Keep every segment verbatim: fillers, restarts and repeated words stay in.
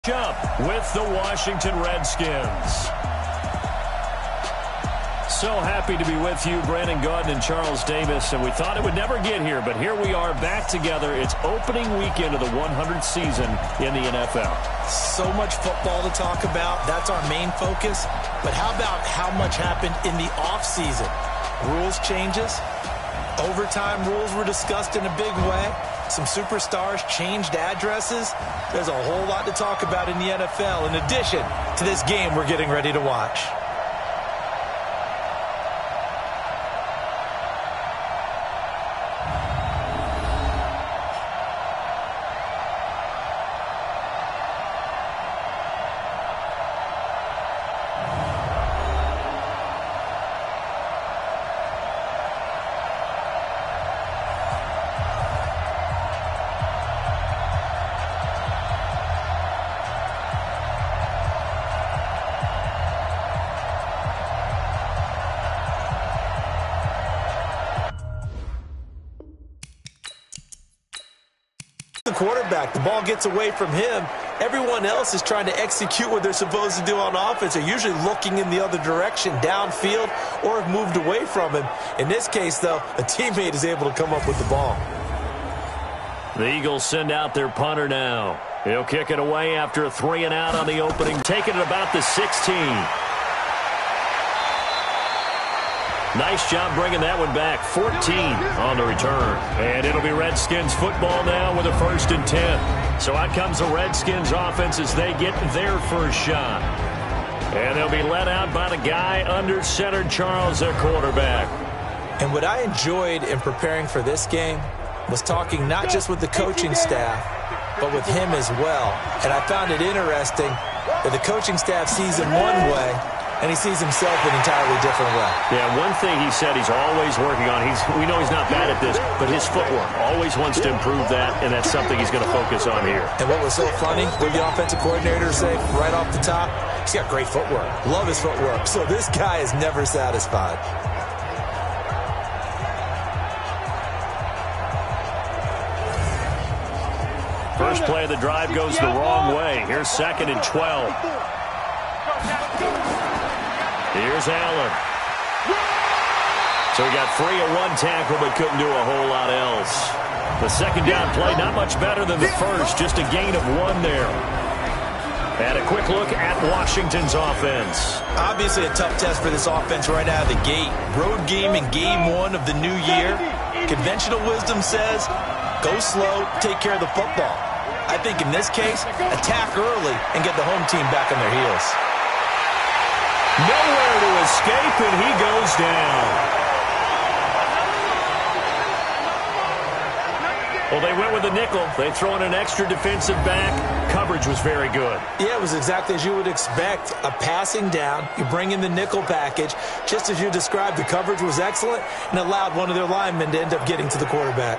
Up with the Washington Redskins. So happy to be with you, Brandon Gaudin and Charles Davis, and we thought it would never get here, but here we are back together. It's opening weekend of the hundredth season in the N F L. So much football to talk about. That's our main focus. But how about how much happened in the offseason? Rules changes. Overtime rules were discussed in a big way. Some superstars changed addresses. There's a whole lot to talk about in the N F L in addition to this game we're getting ready to watch. The quarterback, the ball gets away from him. Everyone else is trying to execute what they're supposed to do on offense. They're usually looking in the other direction, downfield, or have moved away from him. In this case, though, a teammate is able to come up with the ball. The Eagles send out their punter now. He'll kick it away after a three and out on the opening, taking it about the sixteen. Nice job bringing that one back. fourteen on the return. And it'll be Redskins football now with a first and ten. So out comes the Redskins offense as they get their first shot. And they'll be led out by the guy under center, Charles, their quarterback. And what I enjoyed in preparing for this game was talking not just with the coaching staff, but with him as well. And I found it interesting that the coaching staff sees him one way, and he sees himself an entirely different way. Yeah, one thing he said he's always working on, he's we know he's not bad at this, but his footwork, always wants to improve that, and that's something he's going to focus on here. And what was so funny, what the offensive coordinator say right off the top, he's got great footwork. Love his footwork. So this guy is never satisfied. First play of the drive goes the wrong way. Here's second and twelve. Here's Allen. So he got free of one tackle but couldn't do a whole lot else. The second down play not much better than the first, just a gain of one there. And a quick look at Washington's offense. Obviously a tough test for this offense right out of the gate. Road game in game one of the new year. Conventional wisdom says, go slow, take care of the football. I think in this case, attack early and get the home team back on their heels. Nowhere to escape, and he goes down. Well, they went with a nickel. They throw in an extra defensive back. Coverage was very good. Yeah, it was exactly as you would expect. A passing down. You bring in the nickel package. Just as you described, the coverage was excellent and allowed one of their linemen to end up getting to the quarterback.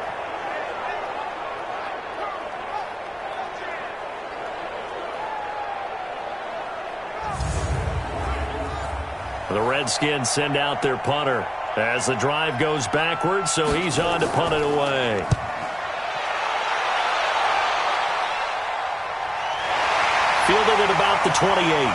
The Redskins send out their punter as the drive goes backwards, so he's on to punt it away. Fielded at about the twenty-eight.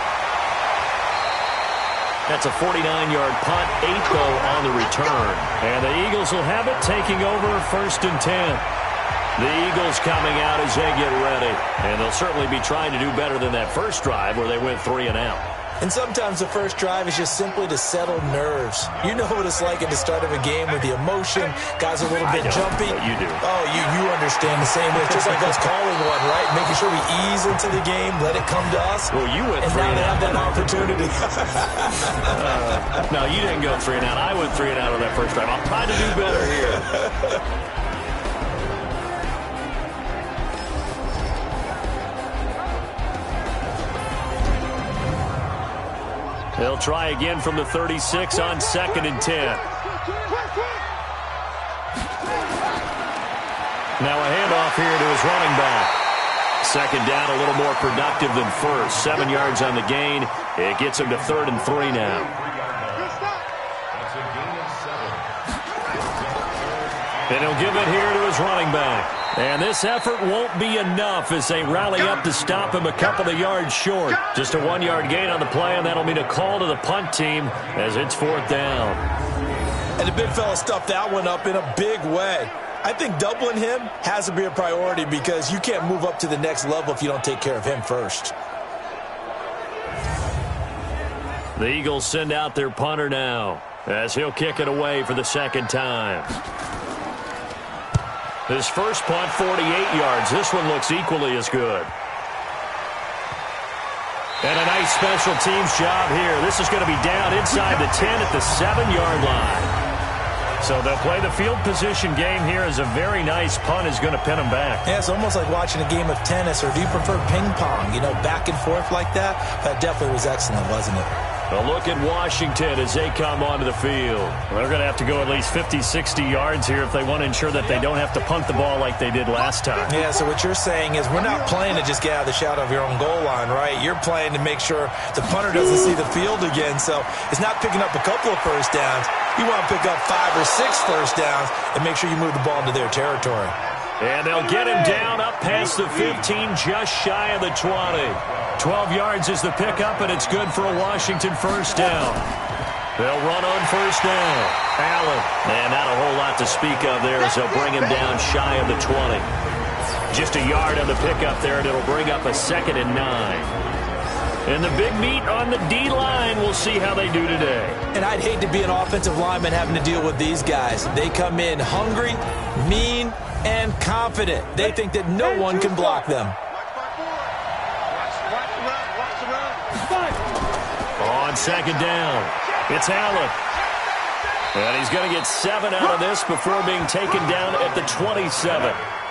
That's a forty-nine yard punt, eight though on the return. And the Eagles will have it, taking over first and ten. The Eagles coming out as they get ready. And they'll certainly be trying to do better than that first drive where they went three and out. And sometimes the first drive is just simply to settle nerves. You know what it's like at the start of a game with the emotion. Guys are a little bit jumpy. You do. Oh, you, you understand the same way. Just like us calling one, right? Making sure we ease into the game, let it come to us. Well, you went and three now and they out. have that opportunity. uh, no, you didn't go three and out. I went three and out on that first drive. I'll try to do better here. They'll try again from the thirty-six on second and ten. Now a handoff here to his running back. Second down, a little more productive than first. Seven yards on the gain. It gets him to third and three now. And he'll give it here to his running back. And this effort won't be enough as they rally up to stop him a couple of yards short. Just a one-yard gain on the play, and that'll mean a call to the punt team as it's fourth down. And the big fella stuffed that one up in a big way. I think doubling him has to be a priority because you can't move up to the next level if you don't take care of him first. The Eagles send out their punter now as he'll kick it away for the second time. His first punt, forty-eight yards. This one looks equally as good. And a nice special teams job here. This is going to be down inside the ten at the seven-yard line. So they'll play the field position game here as a very nice punt is going to pin them back. Yeah, it's almost like watching a game of tennis, or do you prefer ping pong? You know, back and forth like that? That definitely was excellent, wasn't it? A look at Washington as they come onto the field. They're going to have to go at least fifty, sixty yards here if they want to ensure that they don't have to punt the ball like they did last time. Yeah, so what you're saying is we're not playing to just get out of the shadow of your own goal line, right? You're playing to make sure the punter doesn't see the field again. So it's not picking up a couple of first downs. You want to pick up five or six first downs and make sure you move the ball into their territory. And they'll get him down up past the fifteen, just shy of the twenty. twelve yards is the pickup, and it's good for a Washington first down. They'll run on first down. Allen. And not a whole lot to speak of there as they'll bring him down shy of the twenty. Just a yard on the pickup there, and it'll bring up a second and nine. And the big meat on the D-line, we'll see how they do today. And I'd hate to be an offensive lineman having to deal with these guys. They come in hungry, mean, and confident. They think that no one can block them. On second down, it's Allen. And he's going to get seven out of this before being taken down at the twenty-seven.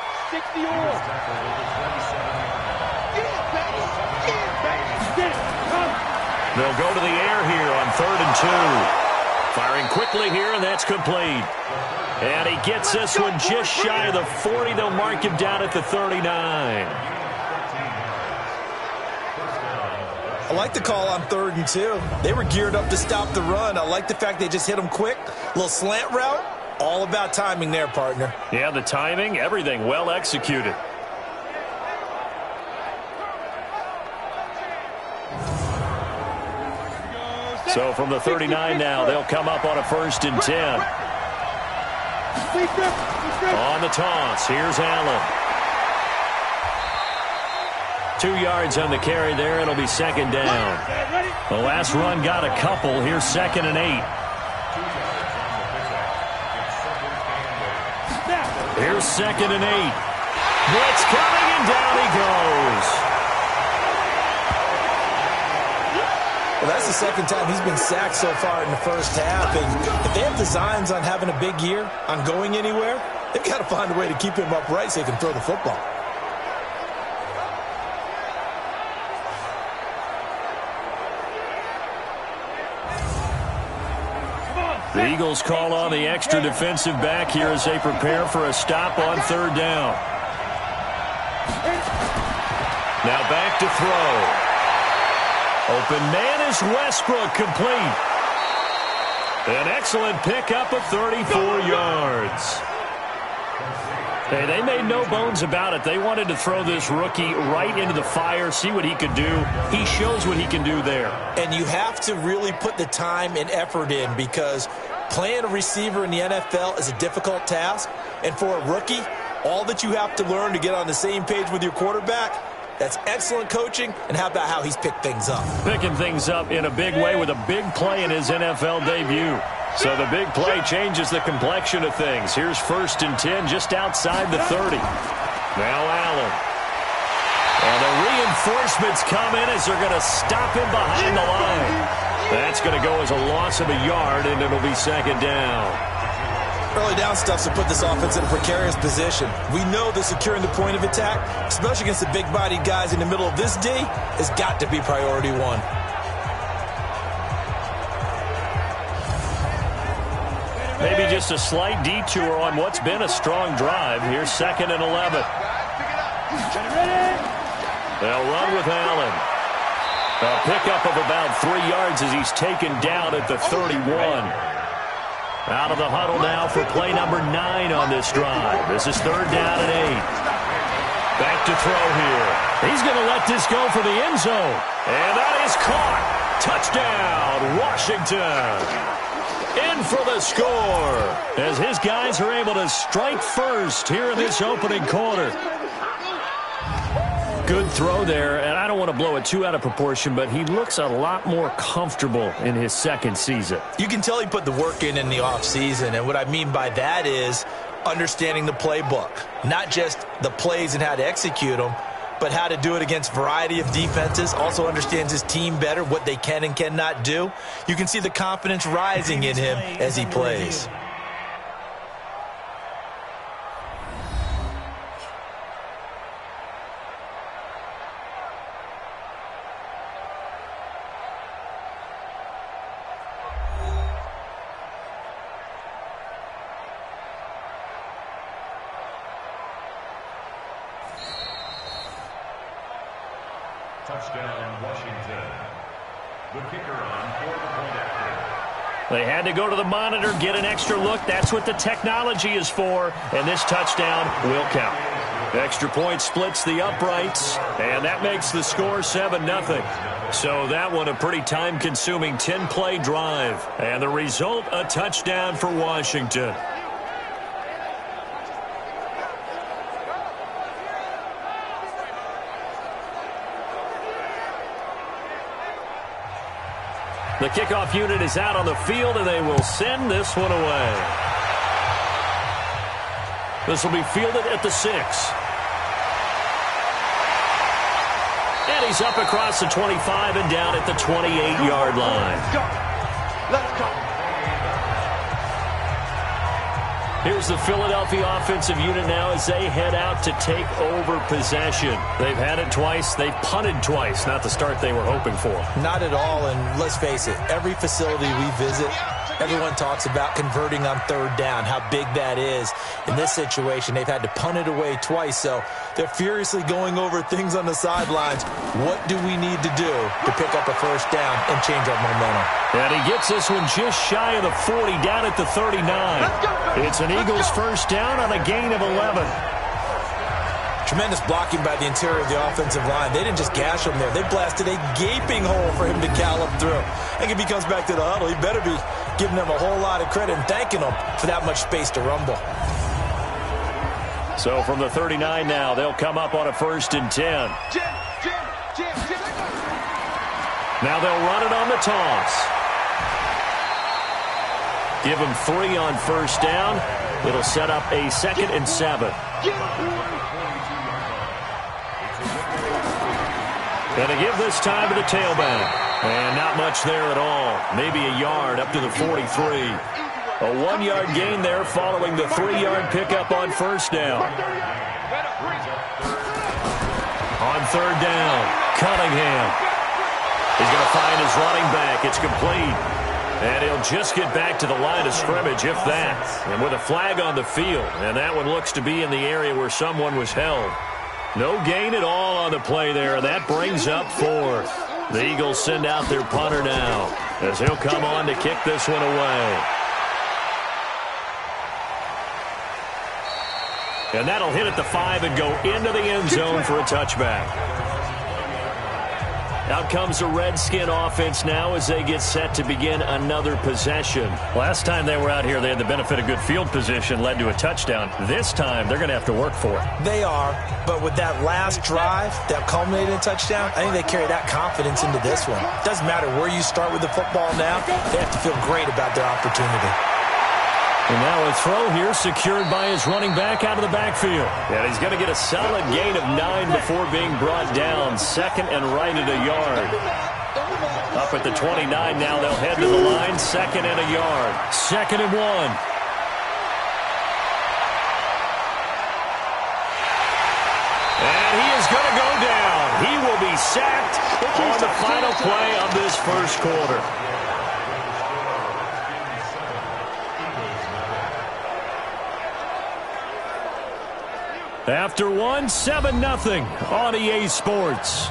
They'll go to the air here on third and two. Firing quickly here, and that's complete. And he gets this one just shy of the forty. They'll mark him down at the thirty-nine. I like the call on third and two. They were geared up to stop the run. I like the fact they just hit him quick. A little slant route. All about timing there, partner. Yeah, the timing, everything well executed. So from the thirty-nine now, they'll come up on a first and ten. On the toss, here's Allen. Two yards on the carry there. It'll be second down. The last run got a couple. Here's second and eight. Here's second and eight. Blitz coming, and down he goes. Well, that's the second time he's been sacked so far in the first half. And if they have designs on having a big year, on going anywhere, they've got to find a way to keep him upright so he can throw the football. The Eagles call on the extra defensive back here as they prepare for a stop on third down. Now back to throw. Open man is Westbrook, complete. An excellent pickup of thirty-four yards. Hey, they made no bones about it. They wanted to throw this rookie right into the fire, see what he could do. He shows what he can do there. And you have to really put the time and effort in because playing a receiver in the N F L is a difficult task. And for a rookie, all that you have to learn to get on the same page with your quarterback, that's excellent coaching, and how about how he's picked things up? Picking things up in a big way with a big play in his N F L debut. So the big play changes the complexion of things. Here's first and ten just outside the thirty. Now Allen. And the reinforcements come in as they're going to stop him behind the line. That's going to go as a loss of a yard, and it'll be second down. Early down stuff's to put this offense in a precarious position. We know that securing the point of attack, especially against the big-bodied guys in the middle of this D, has got to be priority one. Maybe just a slight detour on what's been a strong drive. Here's second and eleven. They'll run with Allen. A pickup of about three yards as he's taken down at the thirty-one. Out of the huddle now for play number nine on this drive. This is third down and eight. Back to throw here. He's going to let this go for the end zone. And that is caught. Touchdown, Washington. In for the score as his guys are able to strike first here in this opening quarter. Good throw there, and I don't want to blow it too out of proportion, but he looks a lot more comfortable in his second season. You can tell he put the work in in the offseason, and what I mean by that is understanding the playbook. Not just the plays and how to execute them, but how to do it against a variety of defenses. Also understands his team better, what they can and cannot do. You can see the confidence rising in him as he plays. Touchdown, Washington. The kicker on for the point after. They had to go to the monitor, get an extra look. That's what the technology is for. And this touchdown will count. Extra point splits the uprights, and that makes the score seven nothing. So that one a pretty time-consuming ten-play drive. And the result, a touchdown for Washington. The kickoff unit is out on the field, and they will send this one away. This will be fielded at the six. And he's up across the twenty-five and down at the twenty-eight-yard line. Let's go. Let's go. Here's the Philadelphia offensive unit now as they head out to take over possession. They've had it twice. They've punted twice. Not the start they were hoping for. Not at all, and let's face it, every facility we visit, everyone talks about converting on third down, how big that is. In this situation, they've had to punt it away twice, so they're furiously going over things on the sidelines. What do we need to do to pick up a first down and change our momentum? And he gets this one just shy of the forty, down at the thirty-nine. It's an Eagles first down on a gain of eleven. Tremendous blocking by the interior of the offensive line. They didn't just gash him there. They blasted a gaping hole for him to gallop through. I think if he comes back to the huddle, he better be giving them a whole lot of credit and thanking them for that much space to rumble. So from the thirty-nine now, they'll come up on a first and ten. Now they'll run it on the toss. Give them three on first down. It'll set up a second and seven. And to give this time to the tailback. And not much there at all. Maybe a yard up to the forty-three. A one-yard gain there following the three-yard pickup on first down. On third down, Cunningham. He's going to find his running back. It's complete. And he'll just get back to the line of scrimmage, if that. And with a flag on the field. And that one looks to be in the area where someone was held. No gain at all on the play there. That brings up fourth. The Eagles send out their punter now, as he'll come on to kick this one away. And that'll hit at the five and go into the end zone for a touchback. Out comes the Redskin offense now as they get set to begin another possession. Last time they were out here, they had the benefit of good field position, led to a touchdown. This time, they're going to have to work for it. They are, but with that last drive that culminated in a touchdown, I think they carry that confidence into this one. Doesn't matter where you start with the football now, they have to feel great about their opportunity. And now a throw here secured by his running back out of the backfield. And he's going to get a solid gain of nine before being brought down. Second and right at a yard. Up at the twenty-nine now. They'll head to the line. Second and a yard. Second and one. And he is going to go down. He will be sacked on the final play of this first quarter. After one, seven nothing on E A Sports.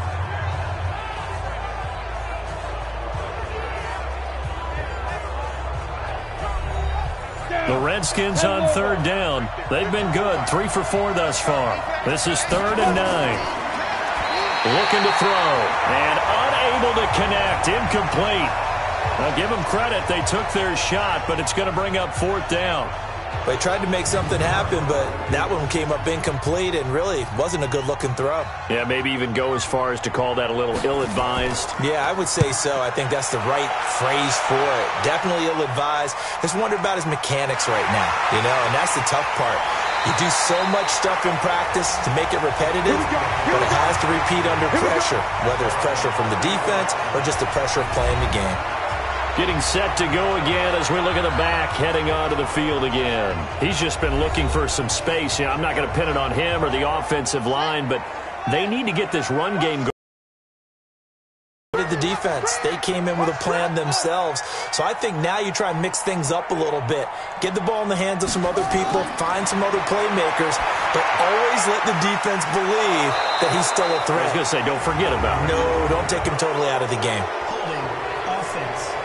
Redskins on third down. They've been good, three for four thus far. This is third and nine. Looking to throw, and unable to connect, incomplete. Now give them credit, they took their shot, but it's going to bring up fourth down. They tried to make something happen, but that one came up incomplete and really wasn't a good-looking throw. Yeah, maybe even go as far as to call that a little ill-advised. Yeah, I would say so. I think that's the right phrase for it. Definitely ill-advised. Just wonder about his mechanics right now, you know, and that's the tough part. You do so much stuff in practice to make it repetitive, but it has to repeat under pressure, whether it's pressure from the defense or just the pressure of playing the game. Getting set to go again as we look at the back, heading onto the field again. He's just been looking for some space. You know, I'm not going to pin it on him or the offensive line, but they need to get this run game going. The defense, they came in with a plan themselves. So I think now you try and mix things up a little bit. Get the ball in the hands of some other people, find some other playmakers, but always let the defense believe that he's still a threat. I was going to say, don't forget about it. No, don't take him totally out of the game. Holding offense.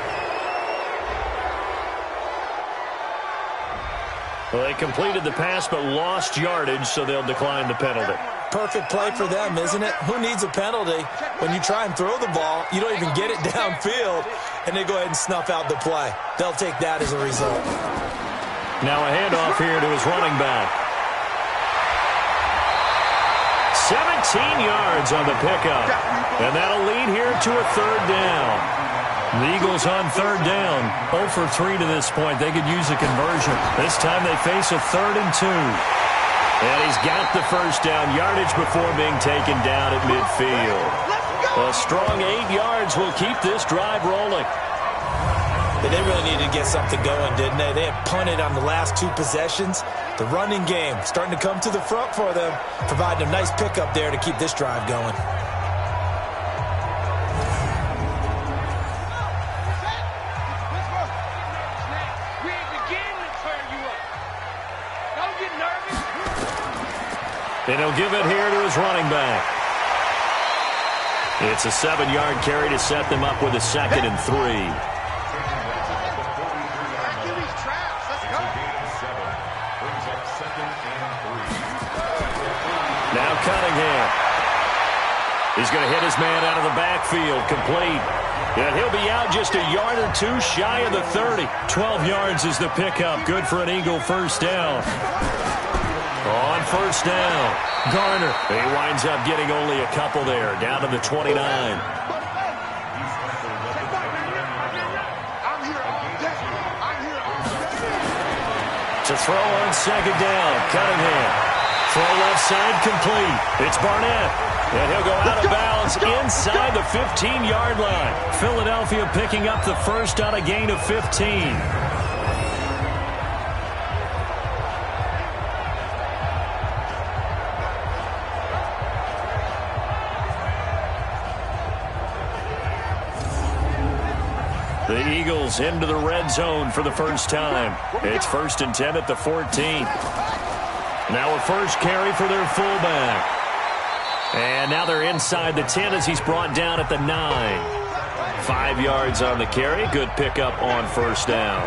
Well, they completed the pass but lost yardage, so they'll decline the penalty. Perfect play for them, isn't it? Who needs a penalty? When you try and throw the ball, you don't even get it downfield, and they go ahead and snuff out the play. They'll take that as a result. Now a handoff here to his running back. seventeen yards on the pickup, and that'll lead here to a third down. The Eagles on third down, oh for three to this point. They could use a conversion. This time they face a third and two. And he's got the first down yardage before being taken down at midfield. A strong eight yards will keep this drive rolling. They really needed to get something going, didn't they? They had punted on the last two possessions. The running game starting to come to the front for them, providing a nice pickup there to keep this drive going. And he'll give it here to his running back. It's a seven-yard carry to set them up with a second and three. Now Cunningham. He's going to hit his man out of the backfield, complete. And he'll be out just a yard or two shy of the thirty. twelve yards is the pickup. Good for an Eagle first down. On first down, Garner. He winds up getting only a couple there, down to the twenty-nine. To throw on second down, Cunningham. Throw left side complete. It's Barnett. And he'll go out of bounds inside the fifteen-yard line. Philadelphia picking up the first on a gain of fifteen. The Eagles into the red zone for the first time. It's first and ten at the fourteen. Now a first carry for their fullback. And now they're inside the ten as he's brought down at the nine. Five yards on the carry. Good pickup on first down.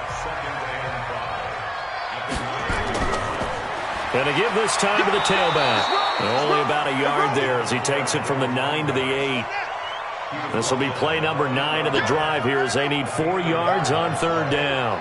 And to give this time to the tailback. Only about a yard there as he takes it from the nine to the eight. This will be play number nine of the drive here as they need four yards on third down.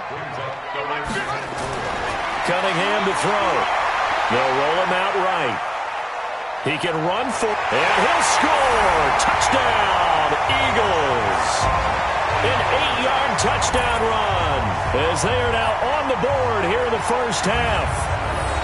Cunningham to throw. They'll roll him out right. He can run for, and he'll score. Touchdown, Eagles. An eight-yard touchdown run as they are now on the board here in the first half.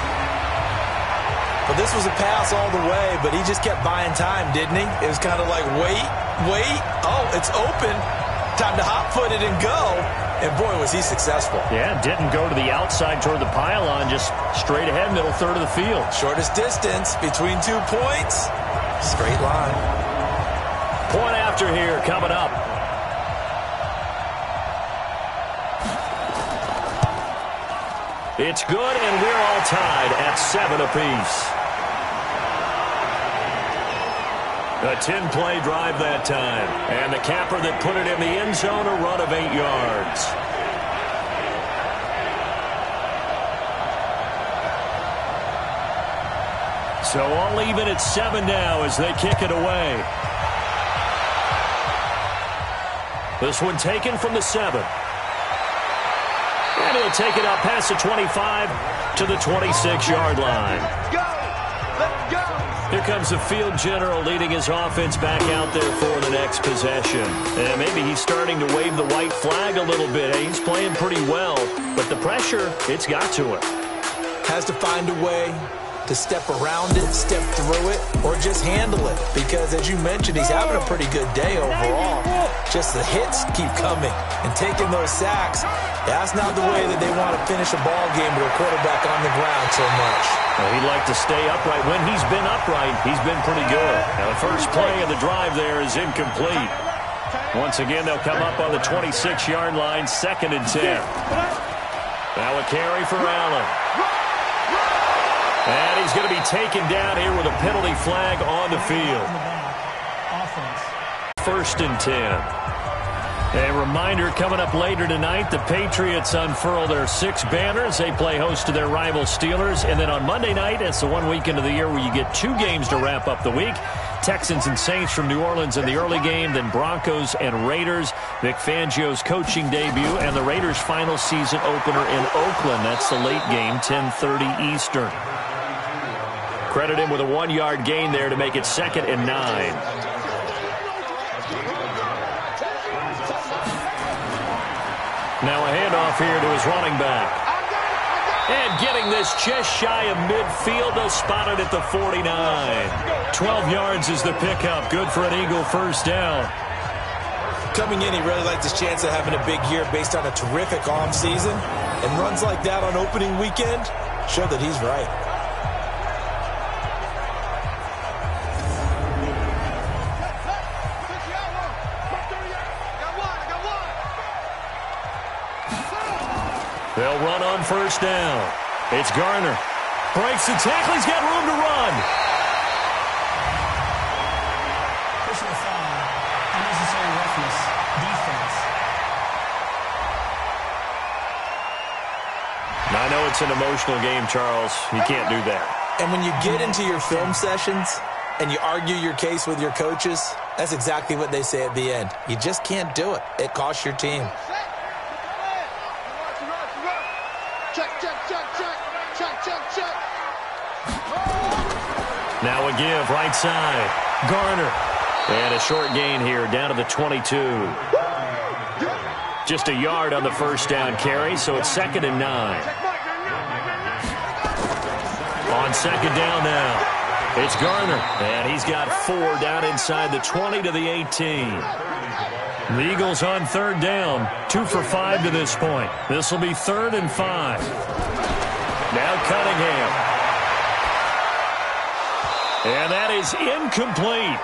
Well, this was a pass all the way, but he just kept buying time, didn't he? It was kind of like, wait, wait, oh, it's open. Time to hot-foot it and go. And, boy, was he successful. Yeah, didn't go to the outside toward the pylon, just straight ahead, middle third of the field. Shortest distance between two points. Straight line. Point after here coming up. It's good, and we're all tied at seven apiece. A ten-play drive that time. And the capper that put it in the end zone, a run of eight yards. So all even at seven now as they kick it away. This one taken from the seven. And he'll take it out past the twenty-five to the twenty-six-yard line. Here comes the field general leading his offense back out there for the next possession. And maybe he's starting to wave the white flag a little bit. He's playing pretty well, but the pressure, it's got to him. Has to find a way to step around it, step through it, or just handle it. Because, as you mentioned, he's having a pretty good day overall. Just the hits keep coming. And taking those sacks, that's not the way that they want to finish a ball game with a quarterback on the ground so much. Well, he'd like to stay upright. When he's been upright, he's been pretty good. Now, the first play of the drive there is incomplete. Once again, they'll come up on the twenty-six-yard line, second and ten. Now a carry for Allen. And he's going to be taken down here with a penalty flag on the field. First and ten. A reminder coming up later tonight, the Patriots unfurl their six banners. They play host to their rival Steelers. And then on Monday night, it's the one weekend of the year where you get two games to wrap up the week. Texans and Saints from New Orleans in the early game, then Broncos and Raiders. Vic Fangio's coaching debut and the Raiders' final season opener in Oakland. That's the late game, ten thirty Eastern. Credit him with a one-yard gain there to make it second and nine. Now a handoff here to his running back. And getting this just shy of midfield, they'll spot it at the forty-nine. twelve yards is the pickup. Good for an Eagle first down. Coming in, he really liked his chance of having a big year based on a terrific offseason. And runs like that on opening weekend show that he's right. They'll run on first down. It's Garner. Breaks the tackle. He's got room to run. Personal foul. Unnecessary roughness. Defense. Now, I know it's an emotional game, Charles. You can't do that. And when you get into your film sessions and you argue your case with your coaches, that's exactly what they say at the end. You just can't do it. It costs your team. Now a give, right side. Garner. And a short gain here, down to the twenty-two. Just a yard on the first down carry, so it's second and nine. On second down now, it's Garner. And he's got four down inside the twenty to the eighteen. The Eagles on third down, two for five to this point. This will be third and five. Now Cunningham. And that is incomplete.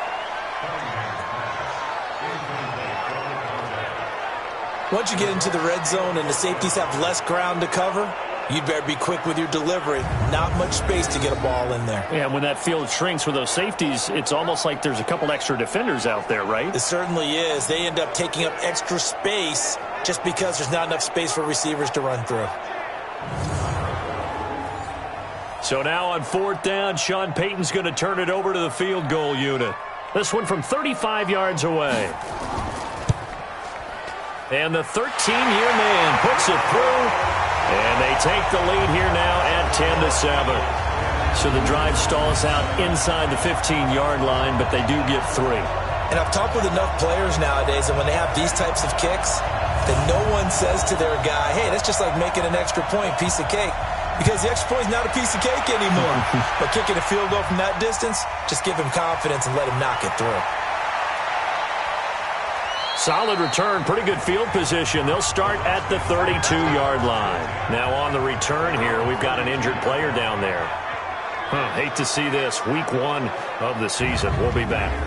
Once you get into the red zone and the safeties have less ground to cover, you'd better be quick with your delivery. Not much space to get a ball in there. Yeah, when that field shrinks with those safeties, it's almost like there's a couple extra defenders out there, right? It certainly is. They end up taking up extra space just because there's not enough space for receivers to run through. So now on fourth down, Sean Payton's going to turn it over to the field goal unit. This one from thirty-five yards away. And the thirteen-year man puts it through. And they take the lead here now at ten to seven. So the drive stalls out inside the fifteen-yard line, but they do get three. And I've talked with enough players nowadays, and when they have these types of kicks, then no one says to their guy, hey, that's just like making an extra point, piece of cake. Because the extra point is not a piece of cake anymore. But kicking a field goal from that distance, just give him confidence and let him knock it through. Solid return, pretty good field position. They'll start at the thirty-two-yard line. Now on the return here, we've got an injured player down there. Huh, hate to see this. Week one of the season. We'll be back.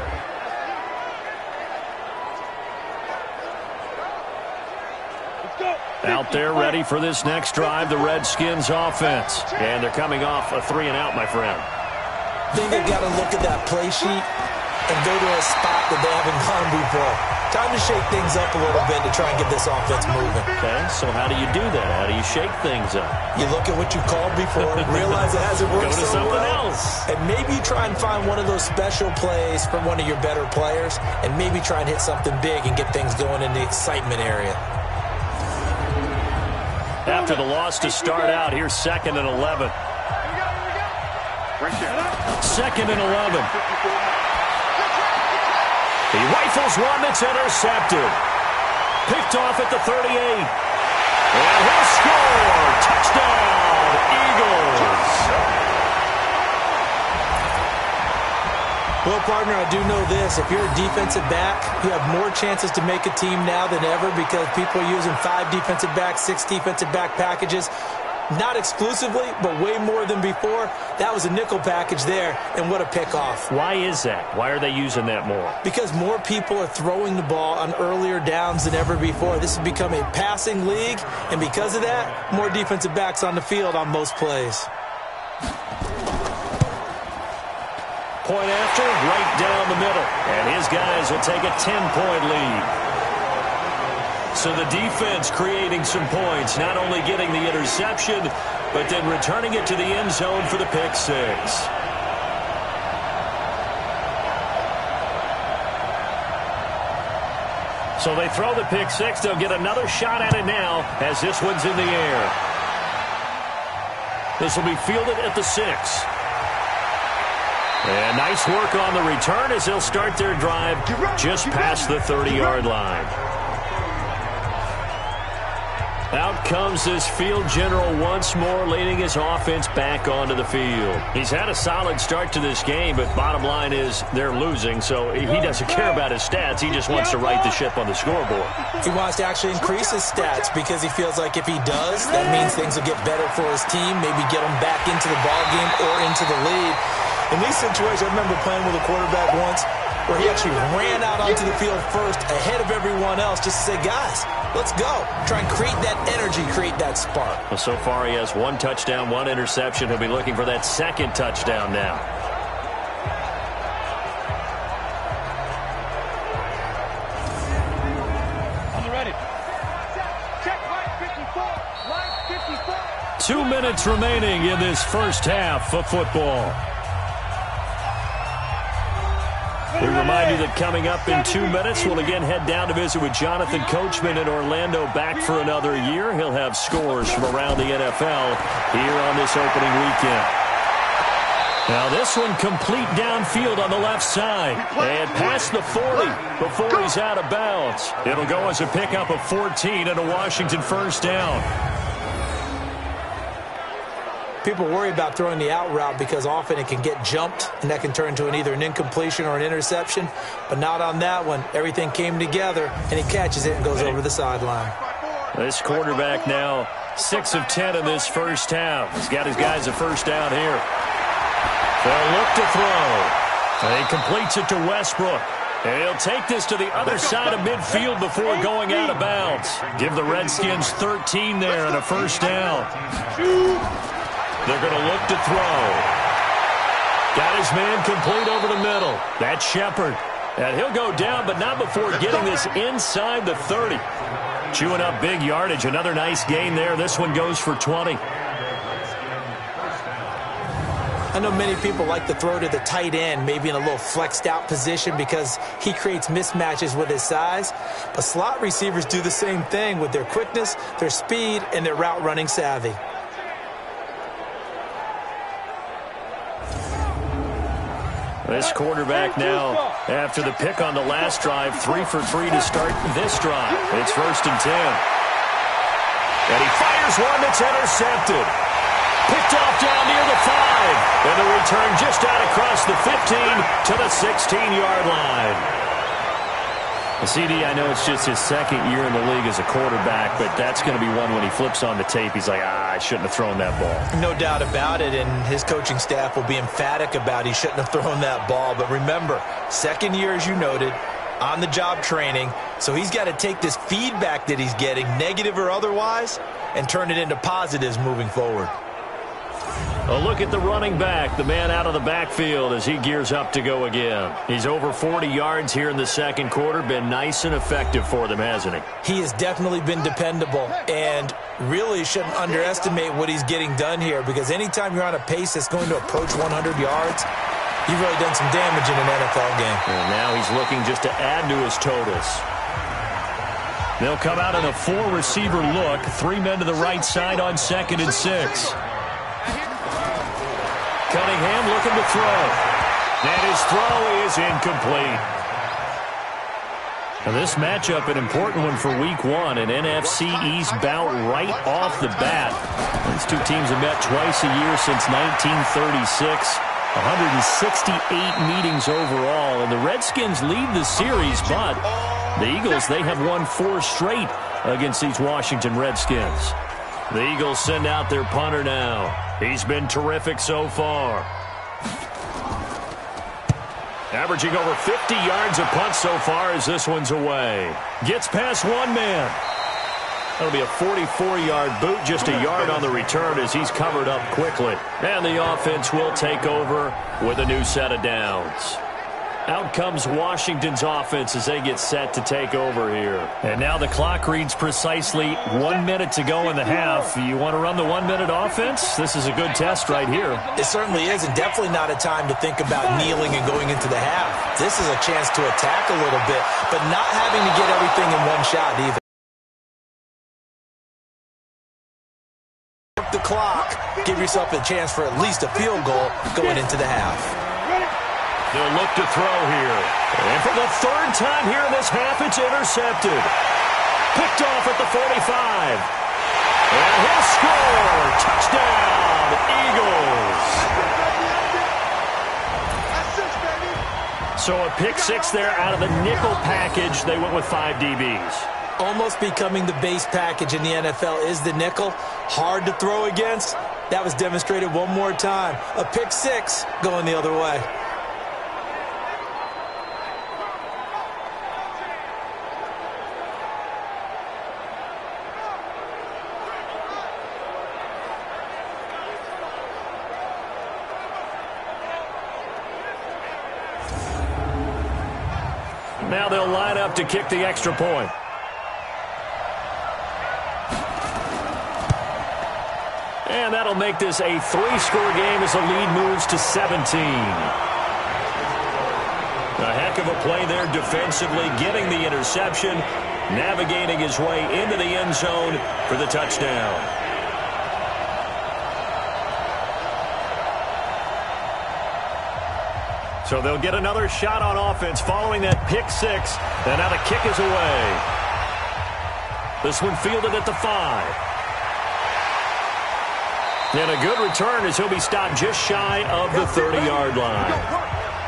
Out there ready for this next drive, the Redskins offense. And they're coming off a three and out, my friend. I think they've got to look at that play sheet and go to a spot that they haven't gone before. Time to shake things up a little bit to try and get this offense moving. Okay, so how do you do that? How do you shake things up? You look at what you called before, realize it hasn't worked Go to so something well, else. and maybe try and find one of those special plays from one of your better players, and maybe try and hit something big and get things going in the excitement area. After the loss to start out, here's second and eleven. Second and eleven. He rifles one that's intercepted. Picked off at the thirty-eight. And he'll score. Touchdown, Eagles. Well, partner, I do know this. If you're a defensive back, you have more chances to make a team now than ever because people are using five defensive backs, six defensive back packages. Not exclusively, but way more than before. That was a nickel package there, and what a pickoff. Why is that? Why are they using that more? Because more people are throwing the ball on earlier downs than ever before. This has become a passing league, and because of that, more defensive backs on the field on most plays. Point after, right down the middle. And his guys will take a ten-point lead. So the defense creating some points, not only getting the interception, but then returning it to the end zone for the pick six. So they throw the pick six. They'll get another shot at it now as this one's in the air. This will be fielded at the six. And nice work on the return as they'll start their drive just past the thirty-yard line. Out comes this field general once more, leading his offense back onto the field. He's had a solid start to this game, but bottom line is they're losing, so he doesn't care about his stats. He just wants to right the ship on the scoreboard. He wants to actually increase his stats because he feels like if he does, that means things will get better for his team, maybe get him back into the ball game or into the lead. In these situations, I remember playing with a quarterback once where he actually ran out onto the field first ahead of everyone else just to say, guys, let's go. Try and create that energy, create that spark. Well, so far he has one touchdown, one interception. He'll be looking for that second touchdown now. On the ready. Check line fifty-four. Line fifty-four. Two minutes remaining in this first half of football. We remind you that coming up in two minutes, we'll again head down to visit with Jonathan Coachman in Orlando, back for another year. He'll have scores from around the N F L here on this opening weekend. Now this one complete downfield on the left side and past the forty before he's out of bounds. It'll go as a pickup of fourteen and a Washington first down. People worry about throwing the out route because often it can get jumped, and that can turn into an either an incompletion or an interception. But not on that one. Everything came together, and he catches it and goes over the sideline. This quarterback now six of ten in this first half. He's got his guys a first down here. They'll look to throw. And he completes it to Westbrook. And he'll take this to the other side of midfield before going out of bounds. Give the Redskins thirteen there and a first down. They're going to look to throw. Got his man complete over the middle. That's Shepard. And he'll go down, but not before getting this inside the thirty. Chewing up big yardage. Another nice gain there. This one goes for twenty. I know many people like to throw to the tight end, maybe in a little flexed out position because he creates mismatches with his size. But slot receivers do the same thing with their quickness, their speed, and their route running savvy. This quarterback now, after the pick on the last drive, three for three to start this drive. It's first and ten. And he fires one that's intercepted. Picked off down near the five. And the return just out across the fifteen to the sixteen-yard line. C D, I know it's just his second year in the league as a quarterback, but that's going to be one when he flips on the tape. He's like, ah, I shouldn't have thrown that ball. No doubt about it, and his coaching staff will be emphatic about he shouldn't have thrown that ball. But remember, second year, as you noted, on-the-job training, so he's got to take this feedback that he's getting, negative or otherwise, and turn it into positives moving forward. A look at the running back, the man out of the backfield as he gears up to go again. He's over forty yards here in the second quarter. Been nice and effective for them, hasn't he? He has definitely been dependable, and really shouldn't underestimate what he's getting done here, because anytime you're on a pace that's going to approach one hundred yards, you've really done some damage in an N F L game. And now he's looking just to add to his totals. They'll come out in a four-receiver look. Three men to the right side on second and six. Cunningham looking to throw. And his throw is incomplete. Now this matchup, an important one for week one, an N F C East bout right off the bat. These two teams have met twice a year since nineteen thirty-six. one hundred sixty-eight meetings overall, and the Redskins lead the series, but the Eagles, they have won four straight against these Washington Redskins. The Eagles send out their punter now. He's been terrific so far. Averaging over fifty yards a punt so far as this one's away. Gets past one man. That'll be a forty-four yard boot, just a yard on the return as he's covered up quickly. And the offense will take over with a new set of downs. Out comes Washington's offense as they get set to take over here. And now the clock reads precisely one minute to go in the half. You want to run the one-minute offense? This is a good test right here. It certainly is, and definitely not a time to think about kneeling and going into the half. This is a chance to attack a little bit, but not having to get everything in one shot either. The clock, give yourself a chance for at least a field goal going into the half. They'll look to throw here. And for the third time here in this half, it's intercepted. Picked off at the forty-five. And he'll score. Touchdown, Eagles. So a pick six there out of the nickel package. They went with five D Bs. Almost becoming the base package in the N F L is the nickel. Hard to throw against. That was demonstrated one more time. A pick six going the other way. Now they'll line up to kick the extra point. And that'll make this a three-score game as the lead moves to seventeen. A heck of a play there defensively, getting the interception, navigating his way into the end zone for the touchdown. So they'll get another shot on offense following that pick six. And now the kick is away. This one fielded at the five. And a good return as he'll be stopped just shy of the thirty yard line.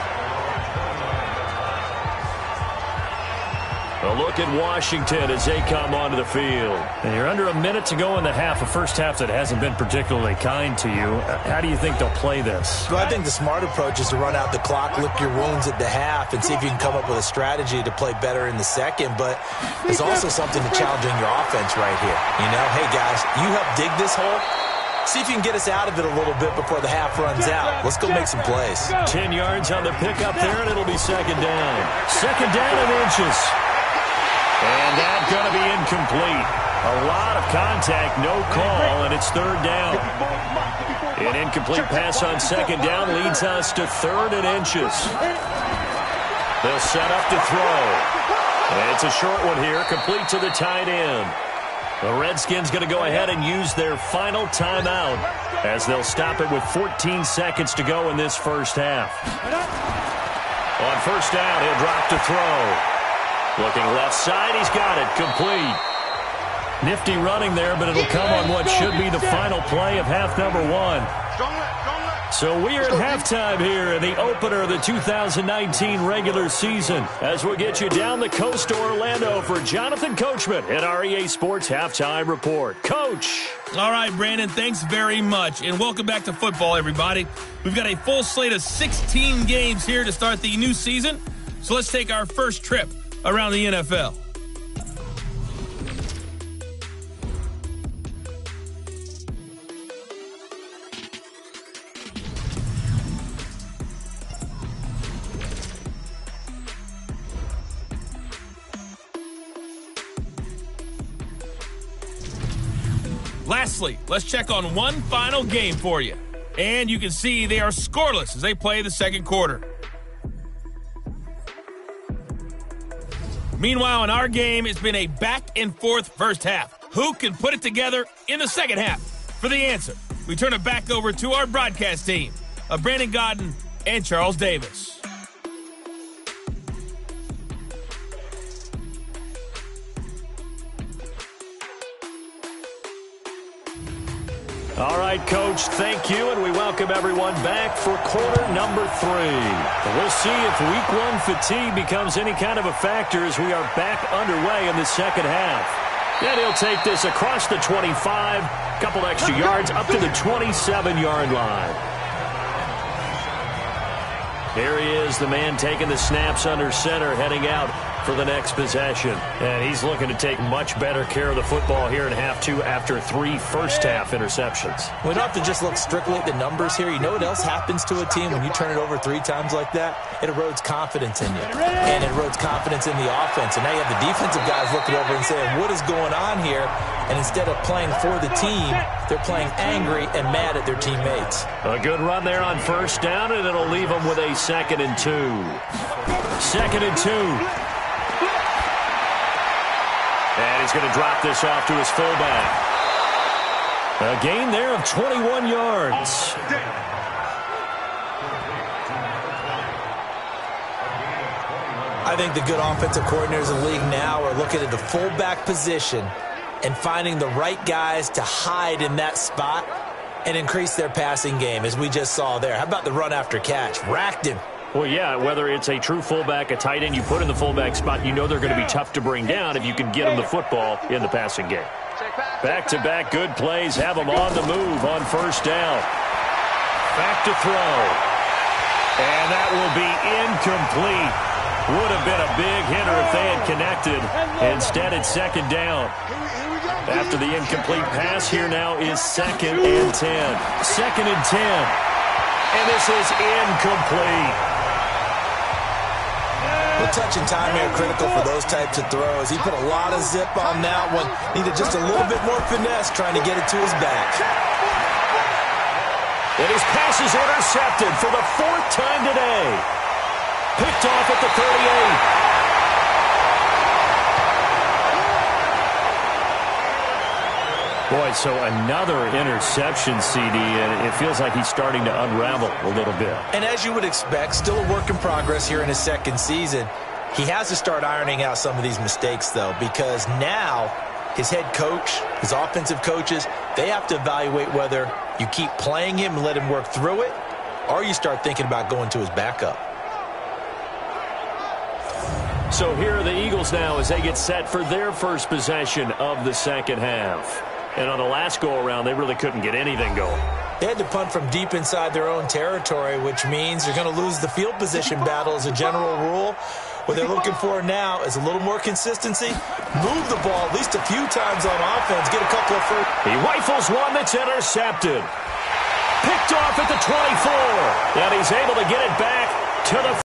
A look at Washington as they come onto the field. And you're under a minute to go in the half, a first half that hasn't been particularly kind to you. How do you think they'll play this? Well, I think the smart approach is to run out the clock, lick your wounds at the half, and see if you can come up with a strategy to play better in the second. But there's also something to challenging your offense right here. You know, hey, guys, you help dig this hole. See if you can get us out of it a little bit before the half runs out. Let's go make some plays. Ten yards on the pickup there, and it'll be second down. Second down and inches. And that's going to be incomplete. A lot of contact, no call, and it's third down. An incomplete pass on second down leads us to third and inches. They'll set up to throw. And it's a short one here, complete to the tight end. The Redskins going to go ahead and use their final timeout as they'll stop it with fourteen seconds to go in this first half. On first down, he'll drop to throw. Looking left side, he's got it, complete. Nifty running there, but it'll come on what should be the final play of half number one. So we are at halftime here in the opener of the two thousand nineteen regular season as we get you down the coast to Orlando for Jonathan Coachman at our E A Sports Halftime Report. Coach. All right, Brandon, thanks very much, and welcome back to football, everybody. We've got a full slate of sixteen games here to start the new season, so let's take our first trip around the N F L. Lastly, let's check on one final game for you. And you can see they are scoreless as they play the second quarter. Meanwhile, in our game, it's been a back-and-forth first half. Who can put it together in the second half? For the answer, we turn it back over to our broadcast team of Brandon Gaudin and Charles Davis. All right, Coach, thank you, and we welcome everyone back for quarter number three. We'll see if week one fatigue becomes any kind of a factor as we are back underway in the second half. And he'll take this across the twenty-five, couple extra yards up to the twenty-seven-yard line. Here he is, the man taking the snaps under center, heading out for the next possession. And he's looking to take much better care of the football here in half two after three first-half interceptions. We don't have to just look strictly at the numbers here. You know what else happens to a team when you turn it over three times like that? It erodes confidence in you. And it erodes confidence in the offense. And now you have the defensive guys looking over and saying, what is going on here? And instead of playing for the team, they're playing angry and mad at their teammates. A good run there on first down, and it'll leave them with a second and two. Second and two. And he's going to drop this off to his fullback. A gain there of twenty-one yards. I think the good offensive coordinators in the league now are looking at the fullback position and finding the right guys to hide in that spot and increase their passing game, as we just saw there. How about the run after catch? Racked him. Well, yeah, whether it's a true fullback, a tight end, you put in the fullback spot, you know they're going to be tough to bring down if you can get them the football in the passing game. Back-to-back good plays have them on the move on first down. Back to throw. And that will be incomplete. Would have been a big hitter if they had connected. Instead, it's second down. After the incomplete pass, here now is second and ten. Second and ten. And this is incomplete. The touch and time here critical for those types of throws. He put a lot of zip on that one. Needed just a little bit more finesse trying to get it to his back. And his pass is intercepted for the fourth time today. Picked off at the thirty-eight. Boy, so another interception, C D, and it feels like he's starting to unravel a little bit. And as you would expect, still a work in progress here in his second season. He has to start ironing out some of these mistakes, though, because now his head coach, his offensive coaches, they have to evaluate whether you keep playing him and let him work through it, or you start thinking about going to his backup. So here are the Eagles now as they get set for their first possession of the second half. And on the last go-around, they really couldn't get anything going. They had to punt from deep inside their own territory, which means they're going to lose the field position battle as a general rule. What they're looking for now is a little more consistency. Move the ball at least a few times on offense. Get a couple of first. He rifles one that's intercepted. Picked off at the twenty-four. And he's able to get it back to the...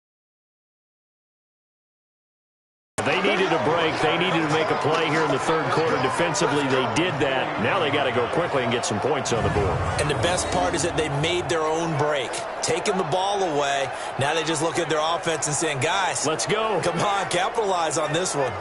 They needed a break. They needed to make a play here in the third quarter. Defensively, they did that. Now they got to go quickly and get some points on the board. And the best part is that they made their own break, taking the ball away. Now they just look at their offense and saying, guys, let's go. Come on, capitalize on this one.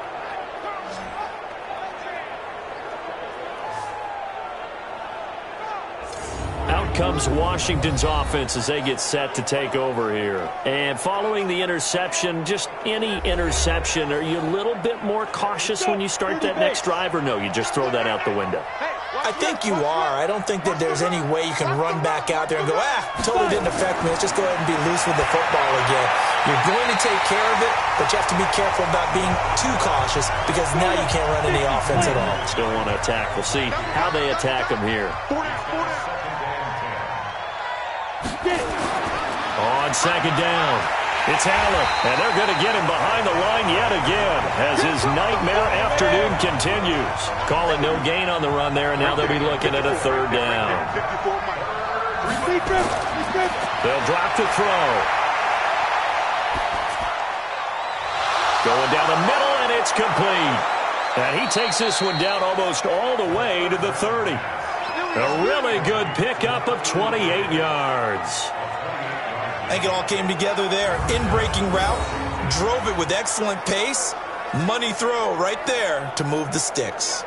Out comes Washington's offense as they get set to take over here. And following the interception, just any interception, are you a little bit more cautious when you start that next drive, or no, you just throw that out the window? I think you are. I don't think that there's any way you can run back out there and go, ah, totally didn't affect me. Let's just go ahead and be loose with the football again. You're going to take care of it, but you have to be careful about being too cautious because now you can't run any offense at all. Still want to attack. We'll see how they attack them here. On second down, it's Allen, and they're going to get him behind the line yet again as his nightmare afternoon continues. Calling no gain on the run there, and now they'll be looking at a third down. They'll drop to throw. Going down the middle, and it's complete. And he takes this one down almost all the way to the thirty. A really good pickup of twenty-eight yards. I think it all came together there. In-breaking route, drove it with excellent pace. Money throw right there to move the sticks.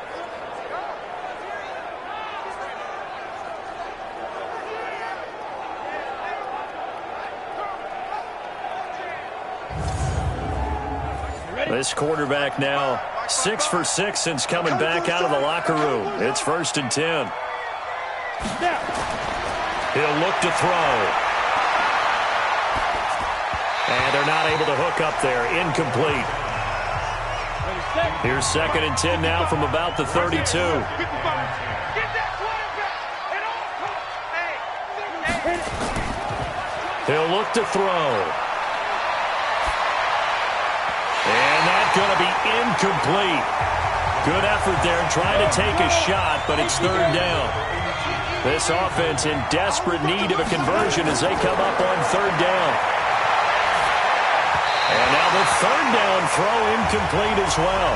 This quarterback now six for six since coming back out of the locker room. It's first and ten. He'll look to throw. And they're not able to hook up there. Incomplete. Here's second and ten now from about the thirty-two. He'll look to throw. And that's going to be incomplete. Good effort there trying to take a shot, but it's third down. This offense in desperate need of a conversion as they come up on third down. And now the third down throw incomplete as well.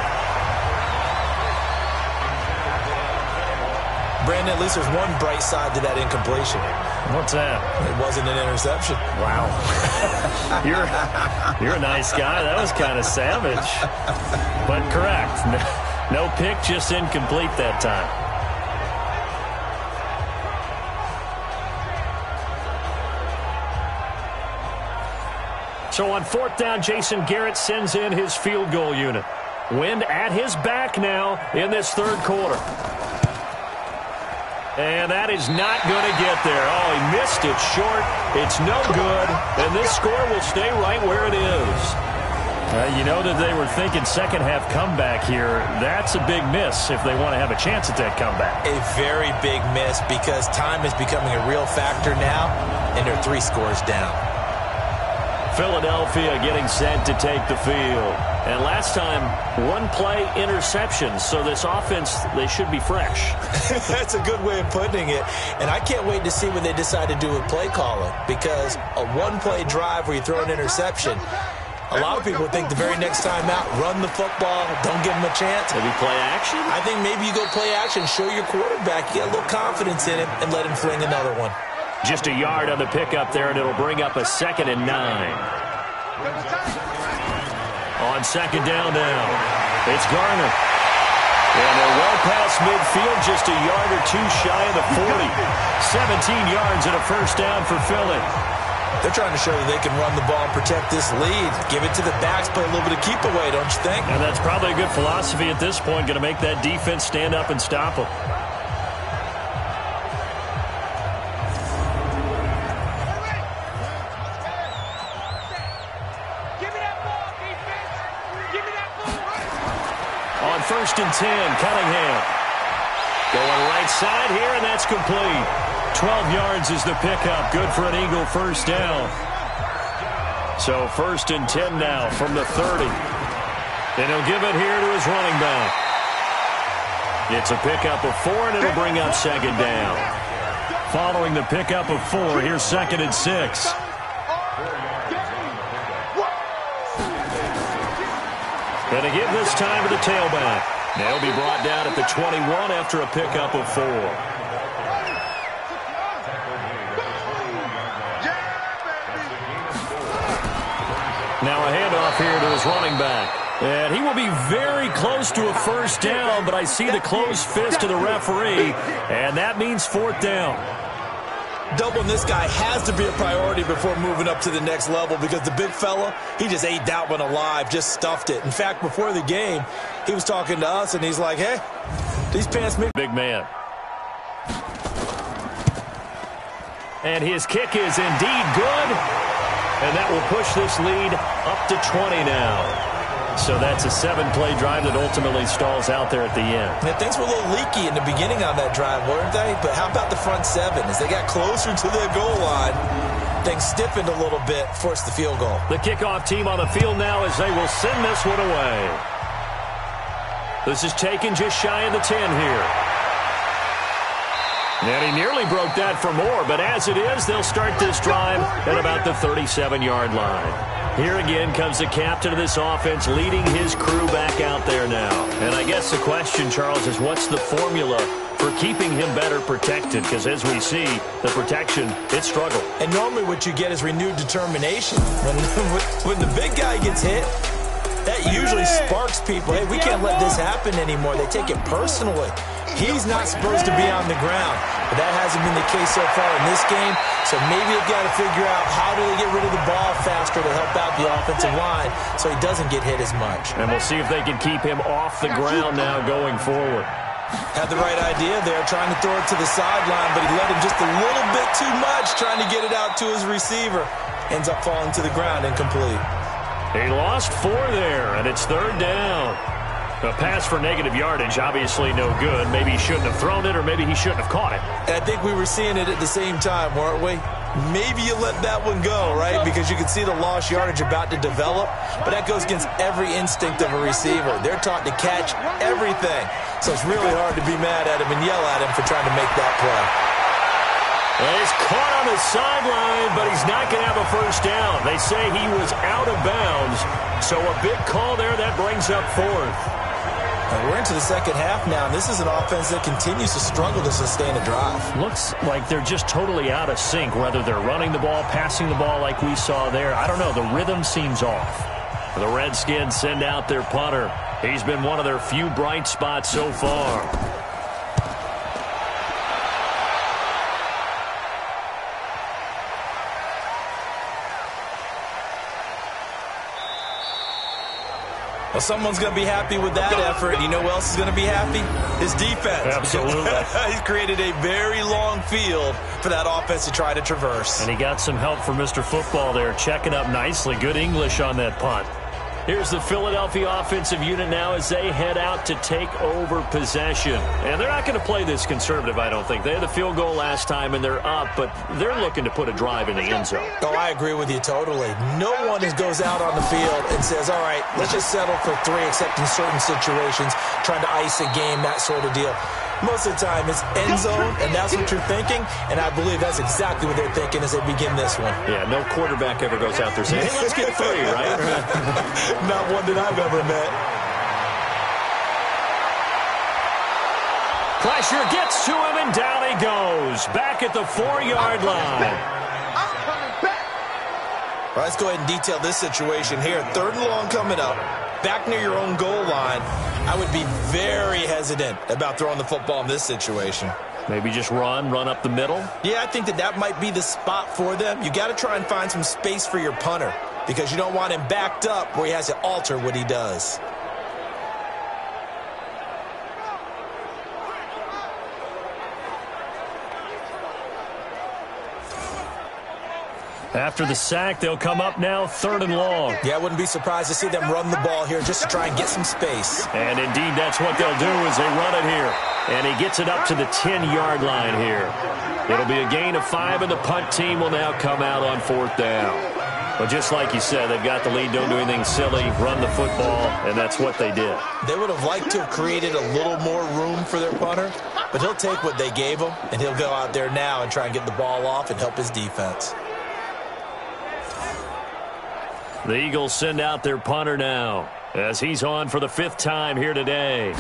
Brandon, at least there's one bright side to that incompletion. What's that? It wasn't an interception. Wow. you're, you're a nice guy. That was kind of savage. But correct. No, no pick, just incomplete that time. So on fourth down, Jason Garrett sends in his field goal unit. Wind at his back now in this third quarter. And that is not going to get there. Oh, he missed it short. It's no good. And this score will stay right where it is. Uh, you know that they were thinking second half comeback here. That's a big miss if they want to have a chance at that comeback. A very big miss because time is becoming a real factor now, and they're three scores down. Philadelphia getting set to take the field. And last time, one play interception. So this offense, they should be fresh. That's a good way of putting it. And I can't wait to see what they decide to do with play calling. Because a one-play drive where you throw an interception, a lot of people think the very next time out, run the football, don't give them a chance. Maybe play action? I think maybe you go play action, show your quarterback, you get a little confidence in him, and let him fling another one. Just a yard on the pickup there, and it'll bring up a second and nine. On second down now, it's Garner. And they're well past midfield, just a yard or two shy of the forty. seventeen yards and a first down for Philly. They're trying to show that they can run the ball and protect this lead. Give it to the backs, play a little bit of keep away, don't you think? And that's probably a good philosophy at this point, going to make that defense stand up and stop them. First and ten, Cunningham. Going right side here, and that's complete. twelve yards is the pickup. Good for an Eagle first down. So first and ten now from the thirty. And he'll give it here to his running back. It's a pickup of four, and it'll bring up second down. Following the pickup of four, here's second and six. Going to give this time to the tailback. They'll be brought down at the twenty-one after a pickup of four. Now a handoff here to his running back. And he will be very close to a first down, but I see the closed fist of the referee, and that means fourth down. Doubling this guy has to be a priority before moving up to the next level because the big fella, he just ate that one alive, just stuffed it. In fact, before the game, he was talking to us, and he's like, hey, these pants make... Big man. And his kick is indeed good, and that will push this lead up to twenty now. So that's a seven-play drive that ultimately stalls out there at the end. Yeah, things were a little leaky in the beginning on that drive, weren't they? But how about the front seven? As they got closer to the goal line, things stiffened a little bit, forced the field goal. The kickoff team on the field now as they will send this one away. This is taken just shy of the ten here. And he nearly broke that for more, but as it is, they'll start this drive at about the thirty-seven yard line. Here again comes the captain of this offense leading his crew back out there now. And I guess the question, Charles, is what's the formula for keeping him better protected? Because as we see, the protection, it struggled. And normally what you get is renewed determination. When, when the big guy gets hit, that usually sparks people. Hey, we can't let this happen anymore. They take it personally. He's not supposed to be on the ground, but that hasn't been the case so far in this game. So maybe they've got to figure out how do they get rid of the ball faster to help out the offensive line so he doesn't get hit as much. And we'll see if they can keep him off the ground now going forward. Had the right idea there, trying to throw it to the sideline, but he let him just a little bit too much, trying to get it out to his receiver. Ends up falling to the ground, incomplete. He lost four there, and it's third down. A pass for negative yardage, obviously no good. Maybe he shouldn't have thrown it, or maybe he shouldn't have caught it. And I think we were seeing it at the same time, weren't we? Maybe you let that one go, right? Because you can see the lost yardage about to develop. But that goes against every instinct of a receiver. They're taught to catch everything. So it's really hard to be mad at him and yell at him for trying to make that play. Well, he's caught on the sideline, but he's not going to have a first down. They say he was out of bounds. So a big call there that brings up fourth. And we're into the second half now, and this is an offense that continues to struggle to sustain a drive. Looks like they're just totally out of sync, whether they're running the ball, passing the ball like we saw there. I don't know. The rhythm seems off. The Redskins send out their punter. He's been one of their few bright spots so far. Well, someone's going to be happy with that effort. You know who else is going to be happy? His defense. Absolutely. He's created a very long field for that offense to try to traverse. And he got some help from Mister Football there, checking up nicely. Good English on that punt. Here's the Philadelphia offensive unit now as they head out to take over possession. And they're not going to play this conservative, I don't think. They had the field goal last time, and they're up, but they're looking to put a drive in the end zone. Oh, I agree with you totally. No one just goes out on the field and says, all right, let's just settle for three, except in certain situations, trying to ice a game, that sort of deal. Most of the time, it's end zone, and that's what you're thinking, and I believe that's exactly what they're thinking as they begin this one. Yeah, no quarterback ever goes out there saying, hey, let's get three, right? Not one that I've ever met. Pressure gets to him, and down he goes. Back at the four-yard line. All right, let's go ahead and detail this situation here. Third and long coming up. Back near your own goal line. I would be very hesitant about throwing the football in this situation. Maybe just run, run up the middle? Yeah, I think that that might be the spot for them. You got to try and find some space for your punter because you don't want him backed up where he has to alter what he does. After the sack, they'll come up now third and long. Yeah, I wouldn't be surprised to see them run the ball here just to try and get some space. And indeed, that's what they'll do is they run it here. And he gets it up to the ten-yard line here. It'll be a gain of five, and the punt team will now come out on fourth down. But just like you said, they've got the lead, don't do anything silly, run the football, and that's what they did. They would have liked to have created a little more room for their punter, but he'll take what they gave him, and he'll go out there now and try and get the ball off and help his defense. The Eagles send out their punter now as he's on for the fifth time here today.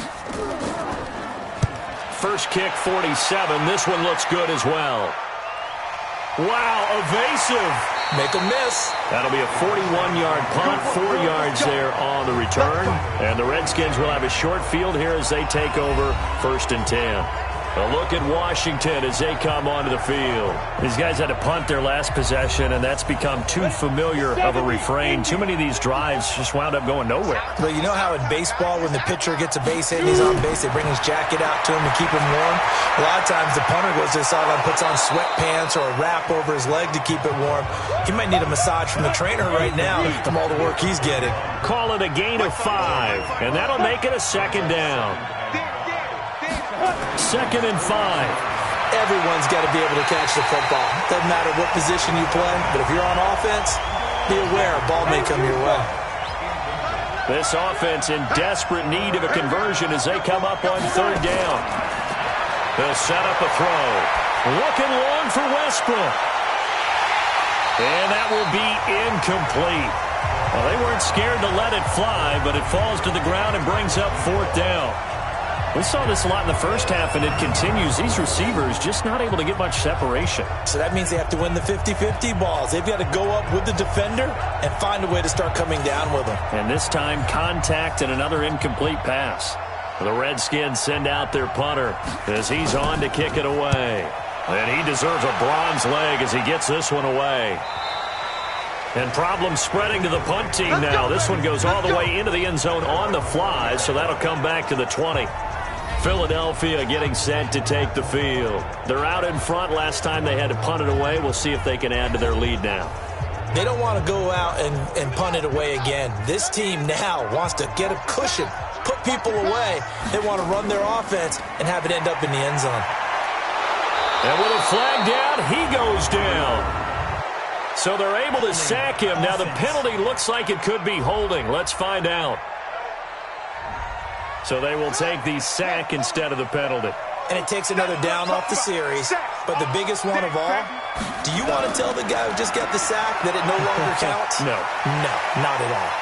First kick, forty-seven. This one looks good as well. Wow, evasive. Make a miss. That'll be a forty-one-yard punt, four yards there on the return. And the Redskins will have a short field here as they take over first and ten. A look at Washington as they come onto the field. These guys had to punt their last possession, and that's become too familiar of a refrain. Too many of these drives just wound up going nowhere. Well, you know how in baseball, when the pitcher gets a base hit and he's on base, they bring his jacket out to him to keep him warm? A lot of times the punter goes to the sideline, puts on sweatpants or a wrap over his leg to keep it warm. He might need a massage from the trainer right now from all the work he's getting. Call it a gain of five, and that'll make it a second down. Second and five. Everyone's got to be able to catch the football. Doesn't matter what position you play, but if you're on offense, be aware a ball may come your way. This offense in desperate need of a conversion as they come up on third down. They'll set up a throw. Looking long for Westbrook. And that will be incomplete. Well, they weren't scared to let it fly, but it falls to the ground and brings up fourth down. We saw this a lot in the first half, and it continues. These receivers just not able to get much separation. So that means they have to win the fifty fifty balls. They've got to go up with the defender and find a way to start coming down with them. And this time, contact and another incomplete pass. The Redskins send out their punter as he's on to kick it away. And he deserves a bronze leg as he gets this one away. And problems spreading to the punt team now. This one goes all the way into the end zone on the fly, so that'll come back to the twenty. Philadelphia getting set to take the field. They're out in front. Last time they had to punt it away. We'll see if they can add to their lead now. They don't want to go out and, and punt it away again. This team now wants to get a cushion, put people away. They want to run their offense and have it end up in the end zone. And with a flag down, he goes down. So they're able to sack him. Now the penalty looks like it could be holding. Let's find out. So they will take the sack instead of the penalty. And it takes another down off the series. But the biggest one of all, do you want to tell the guy who just got the sack that it no longer counts? No. No, not at all.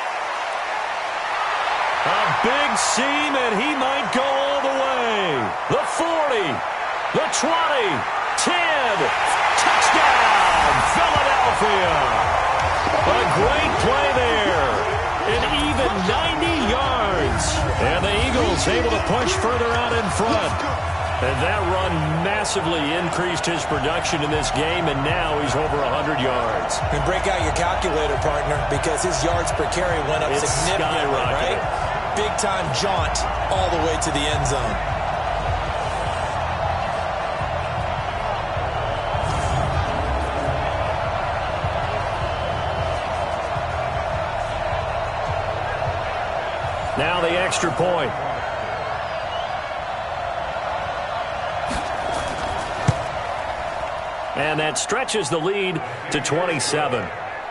A big seam, and he might go all the way. The forty, the twenty, ten, touchdown, Philadelphia. A great play there. An even ninety yards. And the Eagles able to push further out in front. And that run massively increased his production in this game, and now he's over one hundred yards. And break out your calculator, partner, because his yards per carry went up it's significantly, right? Big-time jaunt all the way to the end zone. Now the extra point. And that stretches the lead to twenty-seven.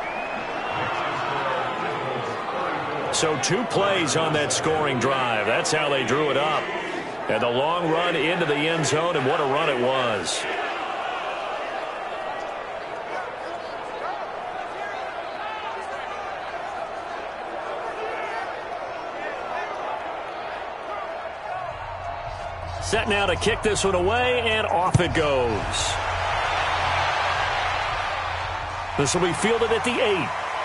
So two plays on that scoring drive. That's how they drew it up. And the long run into the end zone, and what a run it was. Set now to kick this one away, and off it goes. This will be fielded at the eight.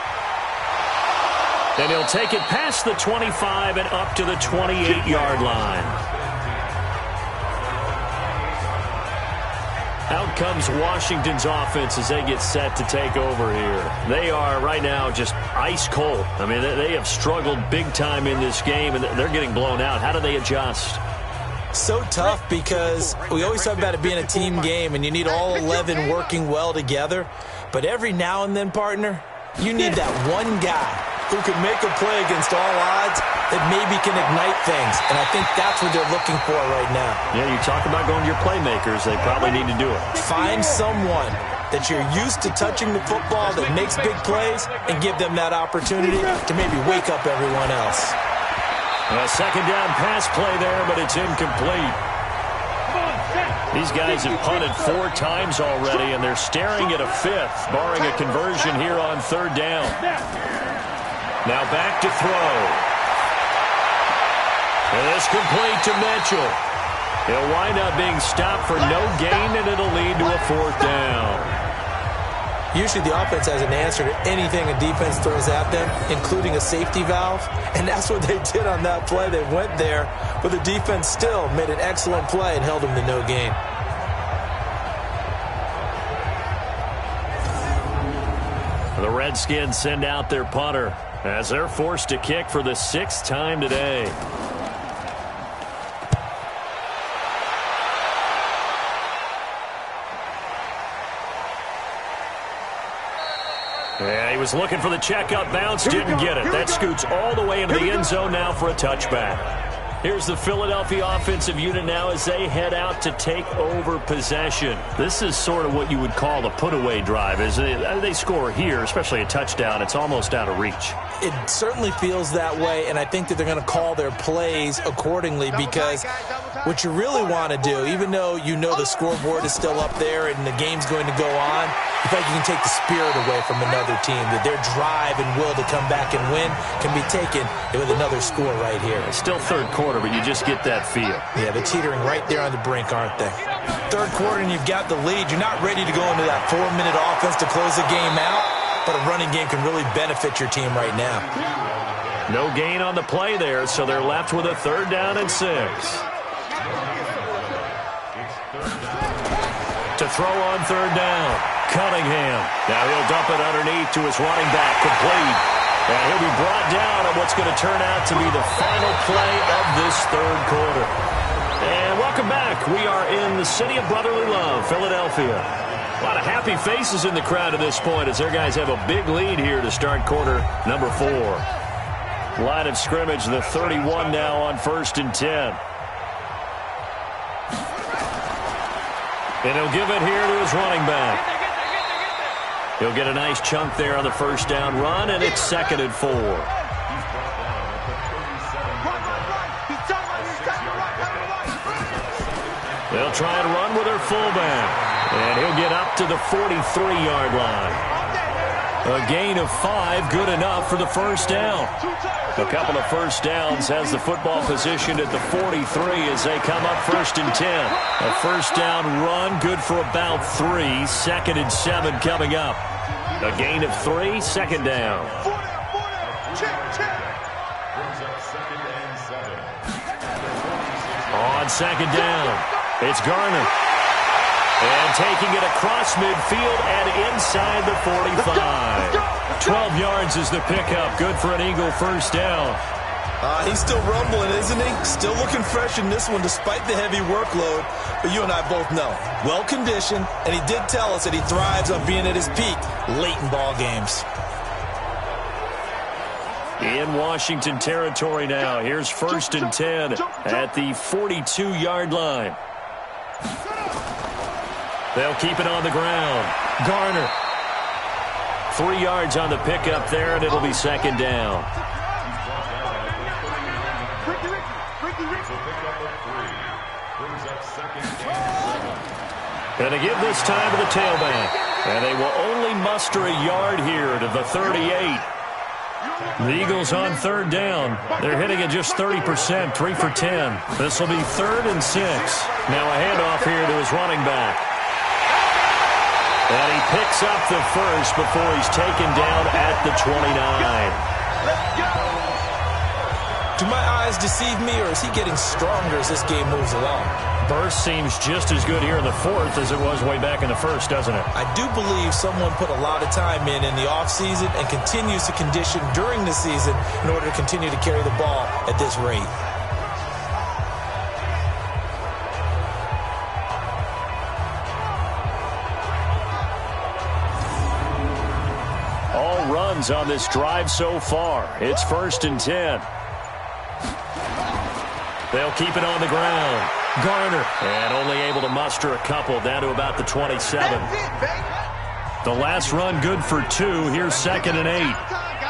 And he'll take it past the twenty-five and up to the twenty-eight yard line. Out comes Washington's offense as they get set to take over here. They are right now just ice cold. I mean, they have struggled big time in this game, and they're getting blown out. How do they adjust? So tough, because we always talk about it being a team game and you need all eleven working well together. But every now and then, partner, you need that one guy who can make a play against all odds that maybe can ignite things. And I think that's what they're looking for right now. Yeah, you talk about going to your playmakers. They probably need to do it. Find someone that you're used to touching the football that makes big plays and give them that opportunity to maybe wake up everyone else. A second down pass play there, but it's incomplete. These guys have punted four times already, and they're staring at a fifth, barring a conversion here on third down. Now back to throw. And it's complete to Mitchell. He'll wind up being stopped for no gain, and it'll lead to a fourth down. Usually the offense has an answer to anything a defense throws at them, including a safety valve. And that's what they did on that play. They went there, but the defense still made an excellent play and held them to no gain. The Redskins send out their punter as they're forced to kick for the sixth time today. Yeah, he was looking for the checkup bounce, didn't get it. That scoots all the way into the end zone now for a touchback. Here's the Philadelphia offensive unit now as they head out to take over possession. This is sort of what you would call a put-away drive. As they, they score here, especially a touchdown, it's almost out of reach. It certainly feels that way, and I think that they're going to call their plays accordingly because what you really want to do, even though you know the scoreboard is still up there and the game's going to go on, you feel like you can take the spirit away from another team, that their drive and will to come back and win can be taken with another score right here. It's still third quarter, but you just get that feel. Yeah, they're teetering right there on the brink, aren't they? Third quarter and you've got the lead. You're not ready to go into that four-minute offense to close the game out, but a running game can really benefit your team right now. No gain on the play there, so they're left with a third down and six. To throw on third down, Cunningham. Now he'll dump it underneath to his running back, complete. And he'll be brought down on what's going to turn out to be the final play of this third quarter. And welcome back. We are in the city of brotherly love, Philadelphia. A lot of happy faces in the crowd at this point as their guys have a big lead here to start quarter number four. Line of scrimmage, the thirty-one now on first and ten. And he'll give it here to his running back. He'll get a nice chunk there on the first down run, and it's second and four. They'll try and run with their fullback, and he'll get up to the forty-three-yard line. A gain of five, good enough for the first down. A couple of first downs has the football positioned at the forty-three as they come up first and ten. A first down run, good for about three. Second and seven coming up. A gain of three, second down. On second down, it's Garner. And taking it across midfield and inside the forty-five. twelve yards is the pickup. Good for an Eagle first down. Uh, he's still rumbling, isn't he? Still looking fresh in this one despite the heavy workload. But you and I both know, well-conditioned, and he did tell us that he thrives on being at his peak late in ball games. In Washington territory now. Here's first and ten at the forty-two-yard line. They'll keep it on the ground. Garner. Three yards on the pickup there, and it'll be second down. Going to give this time to the tailback. And they will only muster a yard here to the thirty-eight. The Eagles on third down. They're hitting at just thirty percent, three for ten. This will be third and six. Now a handoff here to his running back. And he picks up the first before he's taken down at the twenty-nine. Do my eyes deceive me, or is he getting stronger as this game moves along? Burst seems just as good here in the fourth as it was way back in the first, doesn't it? I do believe someone put a lot of time in in the offseason and continues to condition during the season in order to continue to carry the ball at this rate. All runs on this drive so far. It's first and ten. They'll keep it on the ground. Garner, and only able to muster a couple down to about the twenty-seven. The last run good for two. Here's second and eight.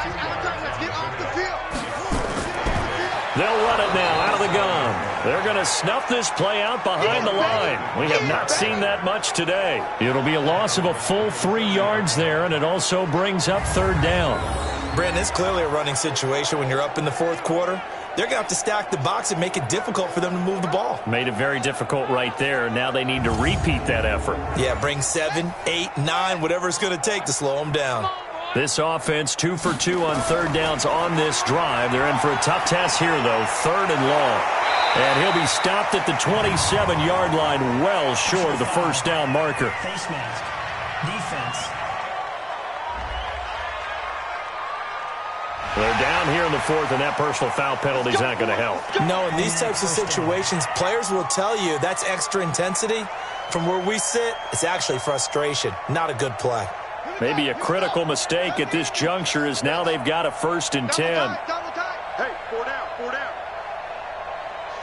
They'll run it now out of the gun. They're going to snuff this play out behind the line. We have not seen that much today. It'll be a loss of a full three yards there, and it also brings up third down. Brandon, it's clearly a running situation when you're up in the fourth quarter. They're going to have to stack the box and make it difficult for them to move the ball. Made it very difficult right there. Now they need to repeat that effort. Yeah, bring seven, eight, nine, whatever it's going to take to slow them down. This offense, two for two on third downs on this drive. They're in for a tough test here, though, third and long. And he'll be stopped at the twenty-seven-yard line, well short of the first down marker. Face mask. Defense. They're down here in the fourth, and that personal foul penalty is not going to help. No, in these types of situations, players will tell you that's extra intensity. From where we sit, it's actually frustration. Not a good play. Maybe a critical mistake at this juncture is now they've got a first and ten. Hey, four down, four down.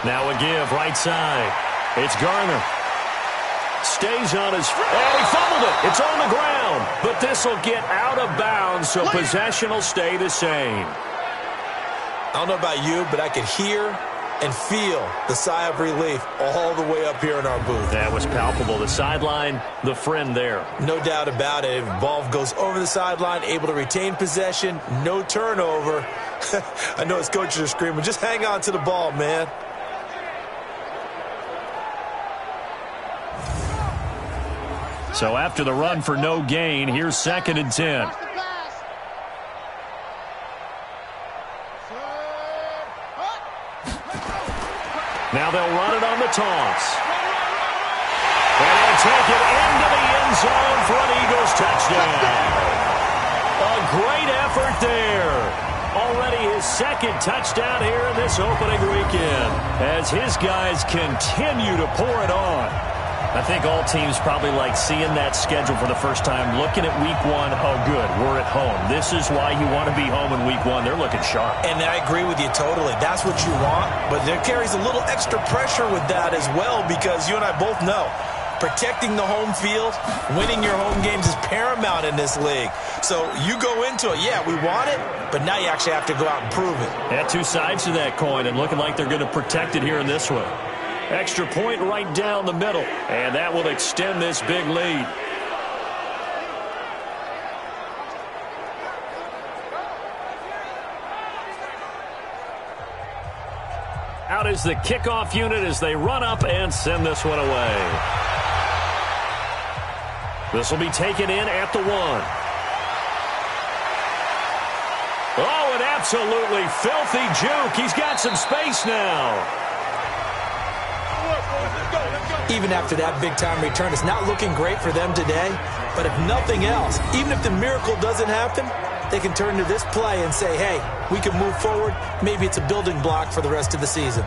Now a give right side. It's Garner. Stays on his feet. And he fumbled it. It's on the ground. But this will get out of bounds, so possession will stay the same. I don't know about you, but I could hear and feel the sigh of relief all the way up here in our booth. That was palpable. The sideline, the friend there. No doubt about it. If the ball goes over the sideline, able to retain possession, no turnover. I know his coaches are screaming, just hang on to the ball, man. So after the run for no gain, here's second and ten. Now they'll run it on the toss. And they'll take it into the end zone for an Eagles touchdown. A great effort there. Already his second touchdown here in this opening weekend as his guys continue to pour it on. I think all teams probably like seeing that schedule for the first time, looking at week one. Oh, good, we're at home. This is why you want to be home in week one. They're looking sharp. And I agree with you totally. That's what you want, but there carries a little extra pressure with that as well because you and I both know protecting the home field, winning your home games is paramount in this league. So you go into it, yeah, we want it, but now you actually have to go out and prove it. Yeah, two sides to that coin, and looking like they're going to protect it here in this one. Extra point right down the middle, and that will extend this big lead. Out is the kickoff unit as they run up and send this one away. This will be taken in at the one. Oh, an absolutely filthy juke. He's got some space now. Even after that big-time return, it's not looking great for them today. But if nothing else, even if the miracle doesn't happen, they can turn to this play and say, hey, we can move forward. Maybe it's a building block for the rest of the season.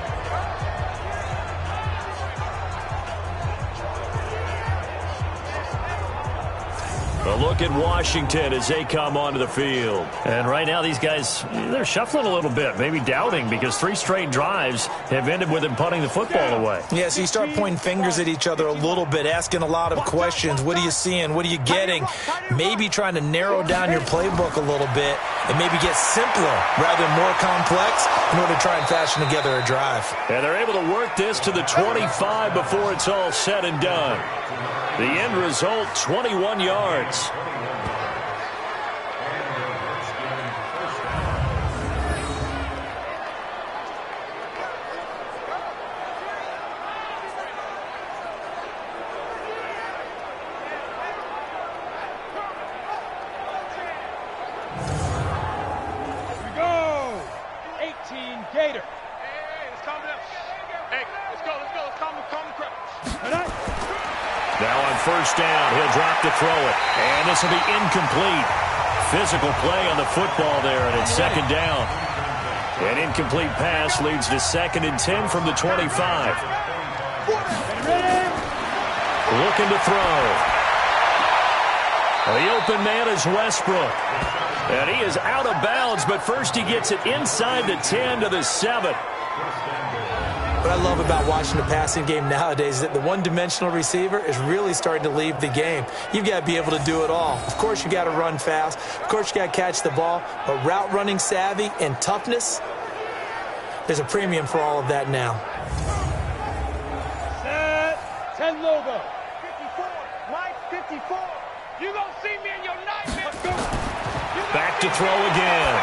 A look at Washington as they come onto the field. And right now these guys, they're shuffling a little bit, maybe doubting because three straight drives have ended with them punting the football away. Yeah, so you start pointing fingers at each other a little bit, asking a lot of questions. What are you seeing? What are you getting? Maybe trying to narrow down your playbook a little bit and maybe get simpler rather than more complex in order to try and fashion together a drive. And they're able to work this to the twenty-five before it's all said and done. The end result, twenty-one yards. Here we go. eighteen Gator. Hey, let's calm down. Hey, let's go, let's go. Let's calm, calm the crowd. Now on first down, he'll drop to throw it. And this will be incomplete. Physical play on the football there, and it's second down. An incomplete pass leads to second and ten from the twenty-five. Looking to throw. The open man is Westbrook. And he is out of bounds, but first he gets it inside the ten to the seven. What I love about watching the passing game nowadays is that the one-dimensional receiver is really starting to leave the game. You've got to be able to do it all. Of course, you got to run fast. Of course, you got to catch the ball. But route running savvy and toughness, there's a premium for all of that now. Set, ten logo. fifty-four, Mike fifty-four. You gonna see me in your nightmare. Back to throw again.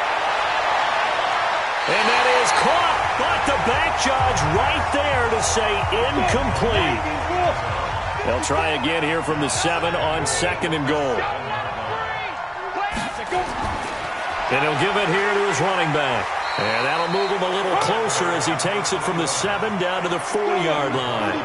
And that is caught. But the back judge right there to say incomplete. They'll try again here from the seven on second and goal. And he'll give it here to his running back. And that'll move him a little closer as he takes it from the seven down to the four-yard line.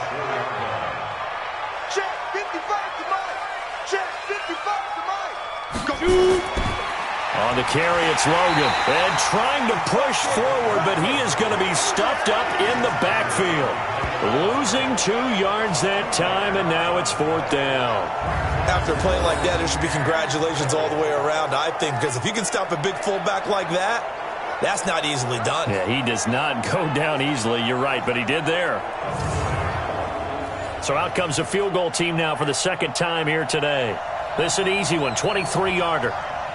Check fifty-five to Mike. Check fifty-five to Mike. On the carry, it's Logan. And trying to push forward, but he is going to be stuffed up in the backfield. Losing two yards that time, and now it's fourth down. After a play like that, there should be congratulations all the way around, I think, because if you can stop a big fullback like that, That's not easily done. Yeah, he does not go down easily. You're right, but he did there. So out comes a field goal team now for the second time here today. This is an easy one, twenty-three yarder.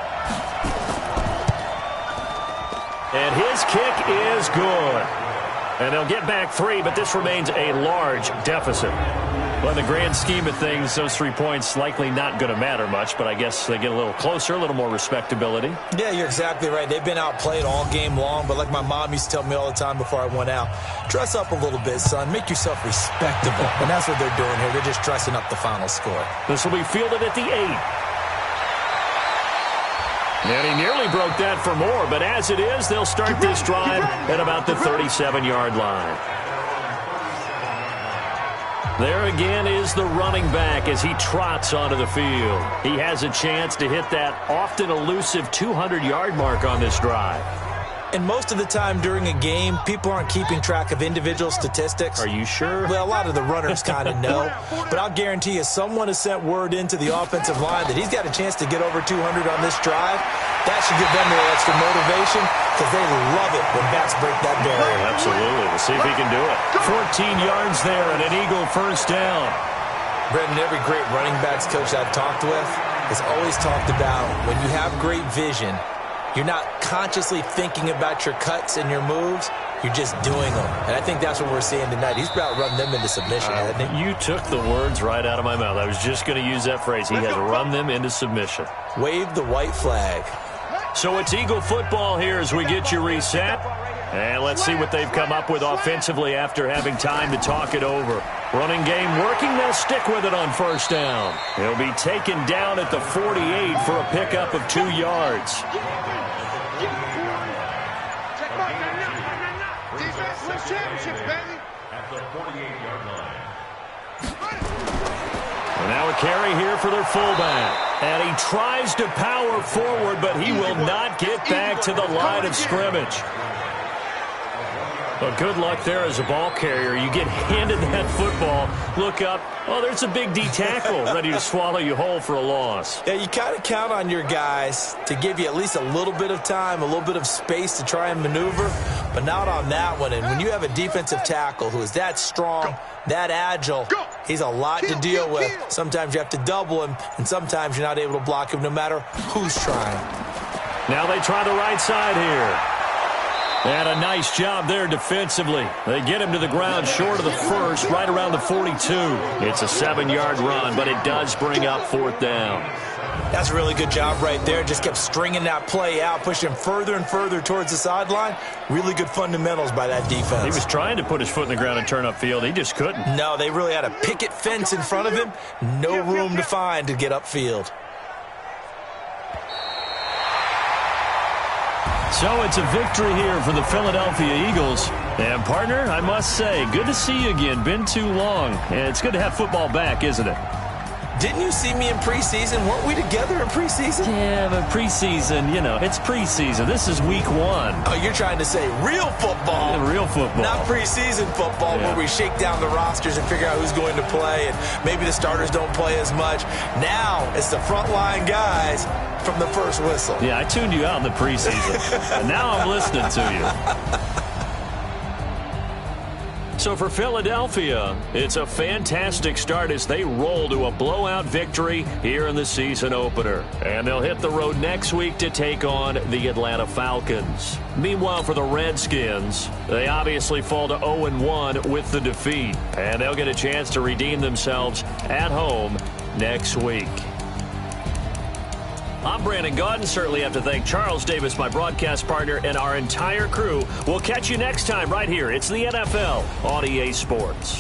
And his kick is good. And they'll get back three, but this remains a large deficit. Well, in the grand scheme of things, those three points likely not going to matter much, but I guess they get a little closer, a little more respectability. Yeah, you're exactly right. They've been outplayed all game long, but like my mom used to tell me all the time before I went out, dress up a little bit, son. Make yourself respectable. And that's what they're doing here. They're just dressing up the final score. This will be fielded at the eight. And he nearly broke that for more, but as it is, they'll start this drive at about the thirty-seven-yard line. There again is the running back as he trots onto the field. He has a chance to hit that often elusive two hundred-yard mark on this drive. And most of the time during a game, people aren't keeping track of individual statistics. Are you sure? Well, a lot of the runners kind of know. But I'll guarantee you someone has sent word into the offensive line that he's got a chance to get over two hundred on this drive. That should give them a little extra motivation because they love it when backs break that barrier. Oh, absolutely. We'll see if he can do it. fourteen yards there and an Eagle first down. Brendan, every great running backs coach I've talked with has always talked about when you have great vision, you're not consciously thinking about your cuts and your moves. You're just doing them. And I think that's what we're seeing tonight. He's about run them into submission, uh, hasn't he? You took the words right out of my mouth. I was just going to use that phrase. He has run them into submission. Wave the white flag. So it's Eagle football here as we get you reset. And let's see what they've come up with offensively after having time to talk it over. Running game working. They'll stick with it on first down. He'll be taken down at the forty-eight for a pickup of two yards. At the forty-eight-yard line. And now a carry here for their fullback. And he tries to power forward, but he will not get back to the line of scrimmage. Well, good luck there as a ball carrier. You get handed that football, look up, oh, there's a big D tackle ready to swallow you whole for a loss. Yeah, you kind of count on your guys to give you at least a little bit of time, a little bit of space to try and maneuver, but not on that one. And when you have a defensive tackle who is that strong, that agile, he's a lot to deal with. Sometimes you have to double him, and sometimes you're not able to block him no matter who's trying. Now they try the right side here. And a nice job there defensively. They get him to the ground short of the first, right around the forty-two. It's a seven-yard run, but it does bring up fourth down. That's a really good job right there. Just kept stringing that play out, pushing him further and further towards the sideline. Really good fundamentals by that defense. He was trying to put his foot in the ground and turn upfield. He just couldn't. No, they really had a picket fence in front of him. No room to find to get upfield. So it's a victory here for the Philadelphia Eagles. And, partner, I must say, good to see you again. Been too long. And it's good to have football back, isn't it? Didn't you see me in preseason? Weren't we together in preseason? Yeah, but preseason, you know, it's preseason. This is week one. Oh, you're trying to say real football. Yeah, real football. Not preseason football yeah. where we shake down the rosters and figure out who's going to play, and maybe the starters don't play as much. Now it's the frontline guys from the first whistle. Yeah, I tuned you out in the preseason, and now I'm listening to you. So for Philadelphia, it's a fantastic start as they roll to a blowout victory here in the season opener. And they'll hit the road next week to take on the Atlanta Falcons. Meanwhile, for the Redskins, they obviously fall to oh and one with the defeat. And they'll get a chance to redeem themselves at home next week. I'm Brandon Gaudin. Certainly have to thank Charles Davis, my broadcast partner, and our entire crew. We'll catch you next time right here. It's the N F L on E A Sports.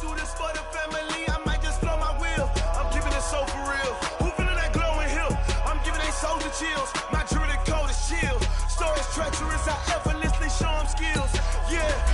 do this for the family, I might just blow my wheel. I'm keeping it so for real. Who feeling that glowing hill? I'm giving they soldier chills. My jewelry code is chill. Stories treacherous, I effortlessly show them skills. Yeah.